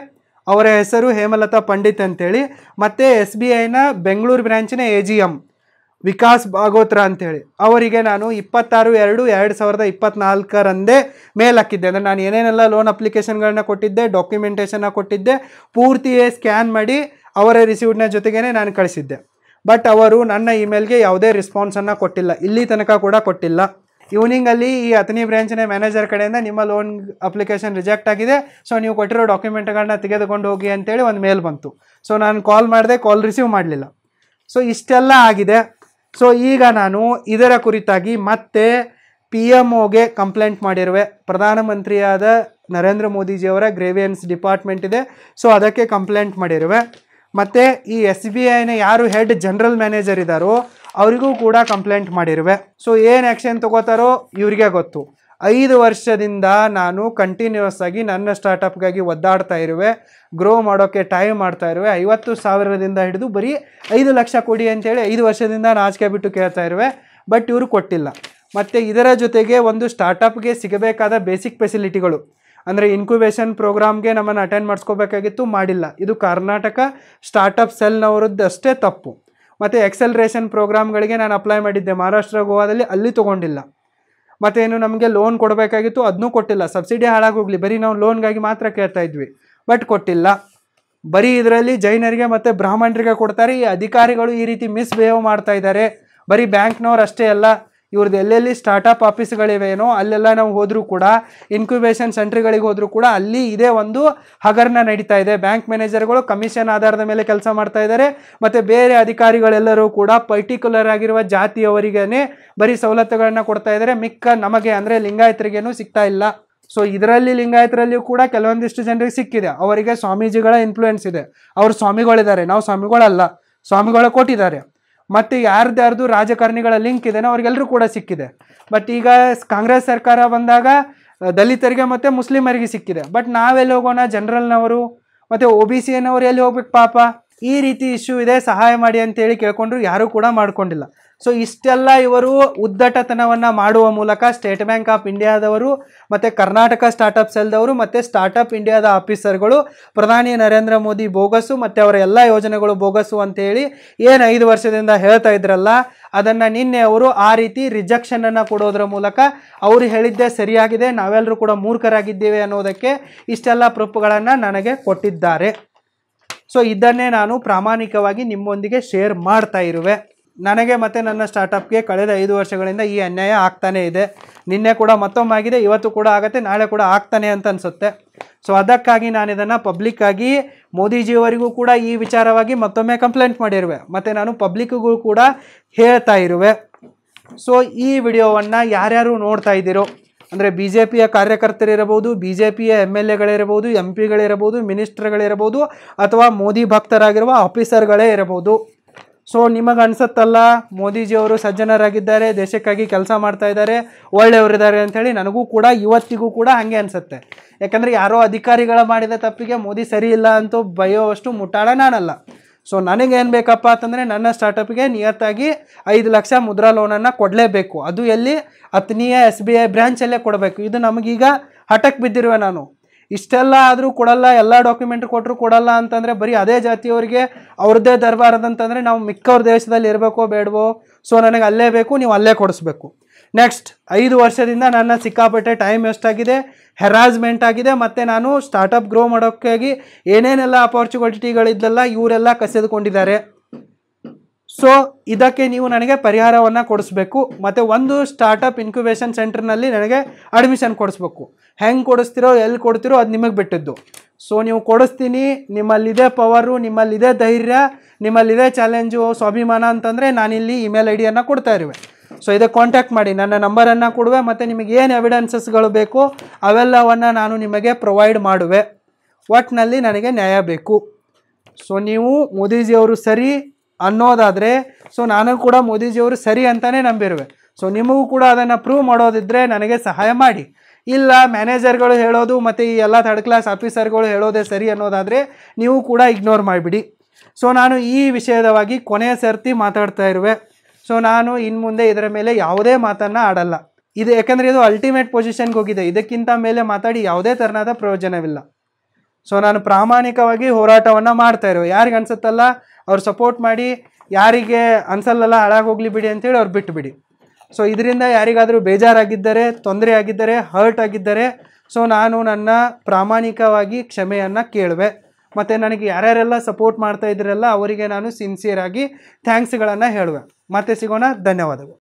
ಅವರ ಹೆಸರು ಹೇಮಲತಾ ಪಂಡಿತ್ ಅಂತೇಳಿ. ಮತ್ತು ಎಸ್ ಬಿ ಐನ ಬೆಂಗಳೂರು ಬ್ರ್ಯಾಂಚಿನ A G M Vikas Bhagotra ಅಂತೇಳಿ ಅವರಿಗೆ ನಾನು ಇಪ್ಪತ್ತಾರು ಎರಡು ಎರಡು ಸಾವಿರದ ಇಪ್ಪತ್ತ್ನಾಲ್ಕರಂದೇ ಮೇಲ್ ಹಾಕಿದ್ದೆ. ಅಂದರೆ ನಾನು ಏನೇನೆಲ್ಲ ಲೋನ್ ಅಪ್ಲಿಕೇಶನ್ಗಳನ್ನ ಕೊಟ್ಟಿದ್ದೆ, ಡಾಕ್ಯುಮೆಂಟೇಷನ್ನ ಕೊಟ್ಟಿದ್ದೆ, ಪೂರ್ತಿ ಸ್ಕ್ಯಾನ್ ಮಾಡಿ ಅವರ ರಿಸೀವ್ಡ್ನ ಜೊತೆಗೇ ನಾನು ಕಳಿಸಿದ್ದೆ. ಬಟ್ ಅವರು ನನ್ನ ಇಮೇಲ್ಗೆ ಯಾವುದೇ ರೆಸ್ಪಾನ್ಸನ್ನು ಕೊಟ್ಟಿಲ್ಲ, ಇಲ್ಲಿ ತನಕ ಕೂಡ ಕೊಟ್ಟಿಲ್ಲ. ಈವ್ನಿಂಗಲ್ಲಿ ಈ ಹತ್ತನೇ ಬ್ರ್ಯಾಂಚಿನ ಮ್ಯಾನೇಜರ್ ಕಡೆಯಿಂದ ನಿಮ್ಮ ಲೋನ್ ಅಪ್ಲಿಕೇಶನ್ ರಿಜೆಕ್ಟ್ ಆಗಿದೆ, ಸೊ ನೀವು ಕೊಟ್ಟಿರೋ ಡಾಕ್ಯುಮೆಂಟ್ಗಳನ್ನ ತೆಗೆದುಕೊಂಡು ಹೋಗಿ ಅಂತೇಳಿ ಒಂದು ಮೇಲ್ ಬಂತು. ಸೊ ನಾನು ಕಾಲ್ ಮಾಡಿದೆ, ಕಾಲ್ ರಿಸೀವ್ ಮಾಡಲಿಲ್ಲ. ಸೊ ಇಷ್ಟೆಲ್ಲ ಆಗಿದೆ. ಸೊ ಈಗ ನಾನು ಇದರ ಕುರಿತಾಗಿ ಮತ್ತೆ ಪಿ ಎಮ್ ಒಗೆ ಕಂಪ್ಲೇಂಟ್ ಮಾಡಿರುವೆ. ಪ್ರಧಾನಮಂತ್ರಿಯಾದ ನರೇಂದ್ರ ಮೋದಿಜಿಯವರ ಗ್ರೇವಿಯನ್ಸ್ ಡಿಪಾರ್ಟ್ಮೆಂಟ್ ಇದೆ, ಸೊ ಅದಕ್ಕೆ ಕಂಪ್ಲೇಂಟ್ ಮಾಡಿರುವೆ. ಮತ್ತು ಈ ಎಸ್ ಬಿ ಐನ ಯಾರು ಹೆಡ್ ಜನರಲ್ ಮ್ಯಾನೇಜರ್ ಇದ್ದಾರೋ ಅವರಿಗೂ ಕೂಡ ಕಂಪ್ಲೇಂಟ್ ಮಾಡಿರುವೆ. ಸೊ ಏನು ಆ್ಯಕ್ಷನ್ ತೊಗೋತಾರೋ ಇವರಿಗೆ ಗೊತ್ತು. ಐದು ವರ್ಷದಿಂದ ನಾನು ಕಂಟಿನ್ಯೂಸ್ ಆಗಿ ನನ್ನ ಸ್ಟಾರ್ಟಪ್ಗಾಗಿ ಒದ್ದಾಡ್ತಾ ಇರುವೆ, ಗ್ರೋ ಮಾಡೋಕ್ಕೆ ಟ್ರೈ ಮಾಡ್ತಾ ಇರುವೆ. ಐವತ್ತು ಸಾವಿರದಿಂದ ಹಿಡಿದು ಬರೀ ಐದು ಲಕ್ಷ ಕೊಡಿ ಅಂತೇಳಿ ಐದು ವರ್ಷದಿಂದ ನಾಚಿಕೆ ಬಿಟ್ಟು ಕೇಳ್ತಾ ಇರುವೆ, ಬಟ್ ಇವರು ಕೊಟ್ಟಿಲ್ಲ. ಮತ್ತು ಇದರ ಜೊತೆಗೆ ಒಂದು ಸ್ಟಾರ್ಟಪ್ಗೆ ಸಿಗಬೇಕಾದ ಬೇಸಿಕ್ ಫೆಸಿಲಿಟಿಗಳು ಅಂದರೆ ಇನ್ಕ್ಯುಬೇಷನ್ ಪ್ರೋಗ್ರಾಮ್ಗೆ ನಮ್ಮನ್ನು ಅಟೆಂಡ್ ಮಾಡಿಸ್ಕೋಬೇಕಾಗಿತ್ತು, ಮಾಡಿಲ್ಲ. ಇದು ಕರ್ನಾಟಕ ಸ್ಟಾರ್ಟಪ್ ಸೆಲ್ನವರದ್ದು ಅಷ್ಟೇ ತಪ್ಪು. ಮತ್ತು ಎಕ್ಸೆಲ್ರೇಷನ್ ಪ್ರೋಗ್ರಾಮ್ಗಳಿಗೆ ನಾನು ಅಪ್ಲೈ ಮಾಡಿದ್ದೆ ಮಹಾರಾಷ್ಟ್ರ ಗೋವಾದಲ್ಲಿ, ಅಲ್ಲಿ ತೊಗೊಂಡಿಲ್ಲ. ಮತ್ತೇನು ನಮಗೆ ಲೋನ್ ಕೊಡಬೇಕಾಗಿತ್ತು, ಅದನ್ನೂ ಕೊಟ್ಟಿಲ್ಲ. ಸಬ್ಸಿಡಿ ಹಾಳಾಗೋಗ್ಲಿ, ಬರೀ ನಾವು ಲೋನ್ಗಾಗಿ ಮಾತ್ರ ಕೇಳ್ತಾ ಇದ್ವಿ, ಬಟ್ ಕೊಟ್ಟಿಲ್ಲ. ಬರೀ ಇದರಲ್ಲಿ ಜೈನರಿಗೆ ಮತ್ತು ಬ್ರಾಹ್ಮಣರಿಗೆ ಕೊಡ್ತಾರೆ. ಈ ಅಧಿಕಾರಿಗಳು ಈ ರೀತಿ ಮಿಸ್ಬಿಹೇವ್ ಮಾಡ್ತಾ ಇದ್ದಾರೆ. ಬರೀ ಬ್ಯಾಂಕ್ನವ್ರು ಅಷ್ಟೇ ಅಲ್ಲ, ಇವ್ರದ್ದು ಎಲ್ಲೆಲ್ಲಿ ಸ್ಟಾರ್ಟಪ್ ಆಫೀಸ್ಗಳಿವೆನೋ ಅಲ್ಲೆಲ್ಲ ನಾವು ಹೋದರೂ ಕೂಡ, ಇನ್ಕ್ಯುಬೇಷನ್ ಸೆಂಟ್ರ್ಗಳಿಗೆ ಹೋದರೂ ಕೂಡ ಅಲ್ಲಿ ಇದೇ ಒಂದು ಹಗರಣ ನಡೀತಾ ಇದೆ. ಬ್ಯಾಂಕ್ ಮ್ಯಾನೇಜರ್ಗಳು ಕಮಿಷನ್ ಆಧಾರದ ಮೇಲೆ ಕೆಲಸ ಮಾಡ್ತಾ ಇದ್ದಾರೆ. ಮತ್ತು ಬೇರೆ ಅಧಿಕಾರಿಗಳೆಲ್ಲರೂ ಕೂಡ ಪರ್ಟಿಕ್ಯುಲರ್ ಆಗಿರುವ ಜಾತಿಯವರಿಗೇ ಬರೀ ಸವಲತ್ತುಗಳನ್ನು ಕೊಡ್ತಾ ಇದ್ದಾರೆ, ಮಿಕ್ಕ ನಮಗೆ ಅಂದರೆ ಲಿಂಗಾಯತರಿಗೇನು ಸಿಗ್ತಾ ಇಲ್ಲ. ಸೊ ಇದರಲ್ಲಿ ಲಿಂಗಾಯತರಲ್ಲಿಯೂ ಕೂಡ ಕೆಲವೊಂದಿಷ್ಟು ಜನರಿಗೆ ಸಿಕ್ಕಿದೆ, ಅವರಿಗೆ ಸ್ವಾಮೀಜಿಗಳ ಇನ್ಫ್ಲೂಯೆನ್ಸ್ ಇದೆ, ಅವರು ಸ್ವಾಮಿಗಳಿದ್ದಾರೆ, ನಾವು ಸ್ವಾಮಿಗಳಲ್ಲ, ಸ್ವಾಮಿಗಳು ಕೊಟ್ಟಿದ್ದಾರೆ. ಮತ್ತು ಯಾರ್ದಾರ್ದು ರಾಜಕಾರಣಿಗಳ ಲಿಂಕ್ ಇದೆನೋ ಅವ್ರಿಗೆಲ್ಲರೂ ಕೂಡ ಸಿಕ್ಕಿದೆ. ಬಟ್ ಈಗ ಕಾಂಗ್ರೆಸ್ ಸರ್ಕಾರ ಬಂದಾಗ ದಲಿತರಿಗೆ ಮತ್ತು ಮುಸ್ಲಿಮರಿಗೆ ಸಿಕ್ಕಿದೆ. ಬಟ್ ನಾವೆಲ್ಲಿ ಹೋಗೋಣ, ಜನರಲ್ನವರು ಮತ್ತು ಒ ಬಿ ಸಿ ಏನವರು ಎಲ್ಲಿ ಹೋಗ್ಬೇಕು ಪಾಪ? ಈ ರೀತಿ ಇಶ್ಯೂ ಇದೆ, ಸಹಾಯ ಮಾಡಿ ಅಂತೇಳಿ ಕೇಳ್ಕೊಂಡ್ರು, ಯಾರೂ ಕೂಡ ಮಾಡ್ಕೊಂಡಿಲ್ಲ. ಸೊ ಇಷ್ಟೆಲ್ಲ ಇವರು ಉದ್ದಟತನವನ್ನು ಮಾಡುವ ಮೂಲಕ ಸ್ಟೇಟ್ ಬ್ಯಾಂಕ್ ಆಫ್ ಇಂಡಿಯಾದವರು ಮತ್ತು ಕರ್ನಾಟಕ ಸ್ಟಾರ್ಟಪ್ ಸೆಲ್ದವರು ಮತ್ತು ಸ್ಟಾರ್ಟಪ್ ಇಂಡಿಯಾದ ಆಫೀಸರ್ಗಳು ಪ್ರಧಾನಿ ನರೇಂದ್ರ ಮೋದಿ ಬೋಗಸ್ಸು ಮತ್ತು ಅವರ ಎಲ್ಲ ಯೋಜನೆಗಳು ಬೋಗಸ್ಸು ಅಂತೇಳಿ ಏನು ಐದು ವರ್ಷದಿಂದ ಹೇಳ್ತಾ ಇದ್ರಲ್ಲ, ಅದನ್ನು ನಿನ್ನೆ ಅವರು ಆ ರೀತಿ ರಿಜೆಕ್ಷನನ್ನು ಕೊಡೋದ್ರ ಮೂಲಕ ಅವರು ಹೇಳಿದ್ದೇ ಸರಿಯಾಗಿದೆ, ನಾವೆಲ್ಲರೂ ಕೂಡ ಮೂರ್ಖರಾಗಿದ್ದೇವೆ ಅನ್ನೋದಕ್ಕೆ ಇಷ್ಟೆಲ್ಲ ಪ್ರೂಫ್ಗಳನ್ನು ನನಗೆ ಕೊಟ್ಟಿದ್ದಾರೆ. ಸೊ ಇದನ್ನೇ ನಾನು ಪ್ರಾಮಾಣಿಕವಾಗಿ ನಿಮ್ಮೊಂದಿಗೆ ಶೇರ್ ಮಾಡ್ತಾ ಇರುವೆ. ನನಗೆ ಮತ್ತು ನನ್ನ ಸ್ಟಾರ್ಟಪ್ಗೆ ಕಳೆದ ಐದು ವರ್ಷಗಳಿಂದ ಈ ಅನ್ಯಾಯ ಆಗ್ತಾನೇ ಇದೆ. ನಿನ್ನೆ ಕೂಡ ಮತ್ತೊಮ್ಮೆ ಆಗಿದೆ, ಇವತ್ತು ಕೂಡ ಆಗುತ್ತೆ, ನಾಳೆ ಕೂಡ ಆಗ್ತಾನೆ ಅಂತ ಅನಿಸುತ್ತೆ. ಸೊ ಅದಕ್ಕಾಗಿ ನಾನು ಇದನ್ನು ಪಬ್ಲಿಕ್ಕಾಗಿ ಮೋದಿಜಿಯವರಿಗೂ ಕೂಡ ಈ ವಿಚಾರವಾಗಿ ಮತ್ತೊಮ್ಮೆ ಕಂಪ್ಲೇಂಟ್ ಮಾಡಿರುವೆ ಮತ್ತು ನಾನು ಪಬ್ಲಿಕ್ಕಿಗೂ ಕೂಡ ಹೇಳ್ತಾ ಇರುವೆ. ಸೊ ಈ ವಿಡಿಯೋವನ್ನು ಯಾರ್ಯಾರು ನೋಡ್ತಾ ಇದ್ದೀರೋ ಅಂದರೆ ಬಿ ಜೆ ಪಿಯ ಕಾರ್ಯಕರ್ತರಿರಬಹುದು, ಬಿ ಜೆ ಪಿಯ ಎಮ್ ಎಲ್ ಎಗಳಿರಬಹುದು, ಎಂ ಪಿಗಳಿರಬಹುದು, ಮಿನಿಸ್ಟರ್ಗಳಿರಬಹುದು, ಅಥವಾ ಮೋದಿ ಭಕ್ತರಾಗಿರುವ ಆಫೀಸರ್ಗಳೇ ಇರಬಹುದು. ಸೊ ನಿಮಗೆ ಅನಿಸುತ್ತಲ್ಲ ಮೋದಿಜಿಯವರು ಸಜ್ಜನರಾಗಿದ್ದಾರೆ, ದೇಶಕ್ಕಾಗಿ ಕೆಲಸ ಮಾಡ್ತಾ ಇದ್ದಾರೆ, ಒಳ್ಳೆಯವರಿದ್ದಾರೆ ಅಂಥೇಳಿ. ನನಗೂ ಕೂಡ ಇವತ್ತಿಗೂ ಕೂಡ ಹಾಗೆ ಅನಿಸುತ್ತೆ. ಯಾಕಂದರೆ ಯಾರೋ ಅಧಿಕಾರಿಗಳ ಮಾಡಿದ ತಪ್ಪಿಗೆ ಮೋದಿ ಸರಿ ಇಲ್ಲ ಅಂತೂ ಬೈಯೋವಷ್ಟು ಮುಟ್ಟಾಳ ನಾನಲ್ಲ. ಸೊ ನನಗೇನು ಬೇಕಪ್ಪ ಅಂತಂದರೆ ನನ್ನ ಸ್ಟಾರ್ಟಪ್ಗೆ ನಿಯತ್ತಾಗಿ ಐದು ಲಕ್ಷ ಮುದ್ರಾ ಲೋನನ್ನು ಕೊಡಲೇಬೇಕು. ಅದು ಎಲ್ಲಿ? ಹತ್ತನೆಯ ಎಸ್ ಬಿ ಐ ಬ್ರ್ಯಾಂಚಲ್ಲೇ ಕೊಡಬೇಕು. ಇದು ನಮಗೀಗ ಹಠಕ್ಕೆ ಬಿದ್ದಿರುವೆ. ನಾನು ಇಷ್ಟೆಲ್ಲ ಆದರೂ ಕೊಡಲ್ಲ, ಎಲ್ಲ ಡಾಕ್ಯುಮೆಂಟ್ ಕೊಟ್ಟರು ಕೊಡಲ್ಲ ಅಂತಂದರೆ ಬರೀ ಅದೇ ಜಾತಿಯವರಿಗೆ ಅವ್ರದ್ದೇ ದರ್ಬಾರದಂತಂದರೆ ನಾವು ಮಿಕ್ಕವ್ರ ದೇಶದಲ್ಲಿ ಇರಬೇಕೋ ಬೇಡವೋ? ಸೊ ನನಗೆ ಅಲ್ಲೇ ಬೇಕು, ನೀವು ಅಲ್ಲೇ ಕೊಡಿಸ್ಬೇಕು. ನೆಕ್ಸ್ಟ್ ಐದು ವರ್ಷದಿಂದ ನನ್ನ ಸಿಕ್ಕಾಪಟ್ಟೆ ಟೈಮ್ ಎಷ್ಟಾಗಿದೆ, ಹೆರಾಸ್ಮೆಂಟ್ ಆಗಿದೆ, ಮತ್ತು ನಾನು ಸ್ಟಾರ್ಟಪ್ ಗ್ರೋ ಮಾಡೋಕ್ಕಾಗಿ ಏನೇನೆಲ್ಲ ಅಪಾರ್ಚುನಿಟಿಗಳಿದ್ದಲ್ಲ ಇವರೆಲ್ಲ ಕಸಿದುಕೊಂಡಿದ್ದಾರೆ. ಸೊ ಇದಕ್ಕೆ ನೀವು ನನಗೆ ಪರಿಹಾರವನ್ನು ಕೊಡಿಸ್ಬೇಕು. ಮತ್ತು ಒಂದು ಸ್ಟಾರ್ಟಪ್ ಇನ್ಕ್ಯುಬೇಷನ್ ಸೆಂಟರ್ನಲ್ಲಿ ನನಗೆ ಅಡ್ಮಿಷನ್ ಕೊಡಿಸ್ಬೇಕು. ಹೆಂಗೆ ಕೊಡಿಸ್ತಿರೋ, ಎಲ್ಲಿ ಕೊಡ್ತಿರೋ ಅದು ನಿಮಗೆ ಬಿಟ್ಟಿದ್ದು. ಸೊ ನೀವು ಕೊಡಿಸ್ತೀನಿ, ನಿಮ್ಮಲ್ಲಿದೆ ಪವರು, ನಿಮ್ಮಲ್ಲಿದೆ ಧೈರ್ಯ, ನಿಮ್ಮಲ್ಲಿದೆ ಚಾಲೆಂಜು, ಸ್ವಾಭಿಮಾನ ಅಂತಂದರೆ ನಾನಿಲ್ಲಿ ಇಮೇಲ್ ಐ ಡಿಯನ್ನು ಕೊಡ್ತಾ ಇರುವೆ. ಸೊ ಇದಕ್ಕೆ ಕಾಂಟ್ಯಾಕ್ಟ್ ಮಾಡಿ, ನನ್ನ ನಂಬರನ್ನು ಕೊಡುವೆ ಮತ್ತು ನಿಮಗೆ ಏನು ಎವಿಡೆನ್ಸಸ್ಗಳು ಬೇಕು ಅವೆಲ್ಲವನ್ನು ನಾನು ನಿಮಗೆ ಪ್ರೊವೈಡ್ ಮಾಡುವೆ. ಒಟ್ಟಿನಲ್ಲಿ ನನಗೆ ನ್ಯಾಯ ಬೇಕು. ಸೊ ನೀವು ಮೋದಿಜಿಯವರು ಸರಿ ಅನ್ನೋದಾದರೆ ಸೊ ನಾನು ಕೂಡ ಮೋದಿಜಿಯವರು ಸರಿ ಅಂತಲೇ ನಂಬಿರುವೆ. ಸೊ ನಿಮಗೂ ಕೂಡ ಅದನ್ನು ಪ್ರೂವ್ ಮಾಡೋದಿದ್ದರೆ ನನಗೆ ಸಹಾಯ ಮಾಡಿ. ಇಲ್ಲ ಮ್ಯಾನೇಜರ್ಗಳು ಹೇಳೋದು ಮತ್ತು ಈ ಎಲ್ಲ ಥರ್ಡ್ ಕ್ಲಾಸ್ ಆಫೀಸರ್ಗಳು ಹೇಳೋದೇ ಸರಿ ಅನ್ನೋದಾದರೆ ನೀವು ಕೂಡ ಇಗ್ನೋರ್ ಮಾಡಿಬಿಡಿ. ಸೊ ನಾನು ಈ ವಿಷಯದವಾಗಿ ಕೊನೆಯ ಸರ್ತಿ ಮಾತಾಡ್ತಾ ಇರುವೆ. ಸೊ ನಾನು ಇನ್ನು ಮುಂದೆ ಇದರ ಮೇಲೆ ಯಾವುದೇ ಮಾತನ್ನು ಆಡಲ್ಲ. ಇದು ಯಾಕಂದರೆ ಇದು ಅಲ್ಟಿಮೇಟ್ ಪೊಸಿಷನ್ಗೆ ಹೋಗಿದೆ. ಇದಕ್ಕಿಂತ ಮೇಲೆ ಮಾತಾಡಿ ಯಾವುದೇ ಥರನಾದ ಪ್ರಯೋಜನವಿಲ್ಲ. ಸೊ ನಾನು ಪ್ರಾಮಾಣಿಕವಾಗಿ ಹೋರಾಟವನ್ನು ಮಾಡ್ತಾ ಇರೋ, ಯಾರಿಗೆ ಅನ್ಸುತ್ತಲ್ಲ ಅವ್ರು ಸಪೋರ್ಟ್ ಮಾಡಿ, ಯಾರಿಗೆ ಅನ್ಸಲ್ಲಲ್ಲ ಹಾಳಾಗೋಗ್ಲಿ ಬಿಡಿ ಅಂತೇಳಿ ಅವ್ರು ಬಿಟ್ಟು ಬಿಡಿ. ಸೊ ಇದರಿಂದ ಯಾರಿಗಾದರೂ ಬೇಜಾರಾಗಿದ್ದರೆ, ತೊಂದರೆ ಆಗಿದ್ದರೆ, ಹರ್ಟ್ ಆಗಿದ್ದರೆ, ಸೊ ನಾನು ನನ್ನ ಪ್ರಾಮಾಣಿಕವಾಗಿ ಕ್ಷಮೆಯನ್ನು ಕೇಳುವೆ. ಮತ್ತು ನನಗೆ ಯಾರ್ಯಾರೆಲ್ಲ ಸಪೋರ್ಟ್ ಮಾಡ್ತಾ ಇದ್ರಲ್ಲ ಅವರಿಗೆ ನಾನು ಸಿನ್ಸಿಯರಾಗಿ ಥ್ಯಾಂಕ್ಸ್ಗಳನ್ನು ಹೇಳುವೆ. ಮತ್ತೆ ಸಿಗೋಣ. ಧನ್ಯವಾದಗಳು.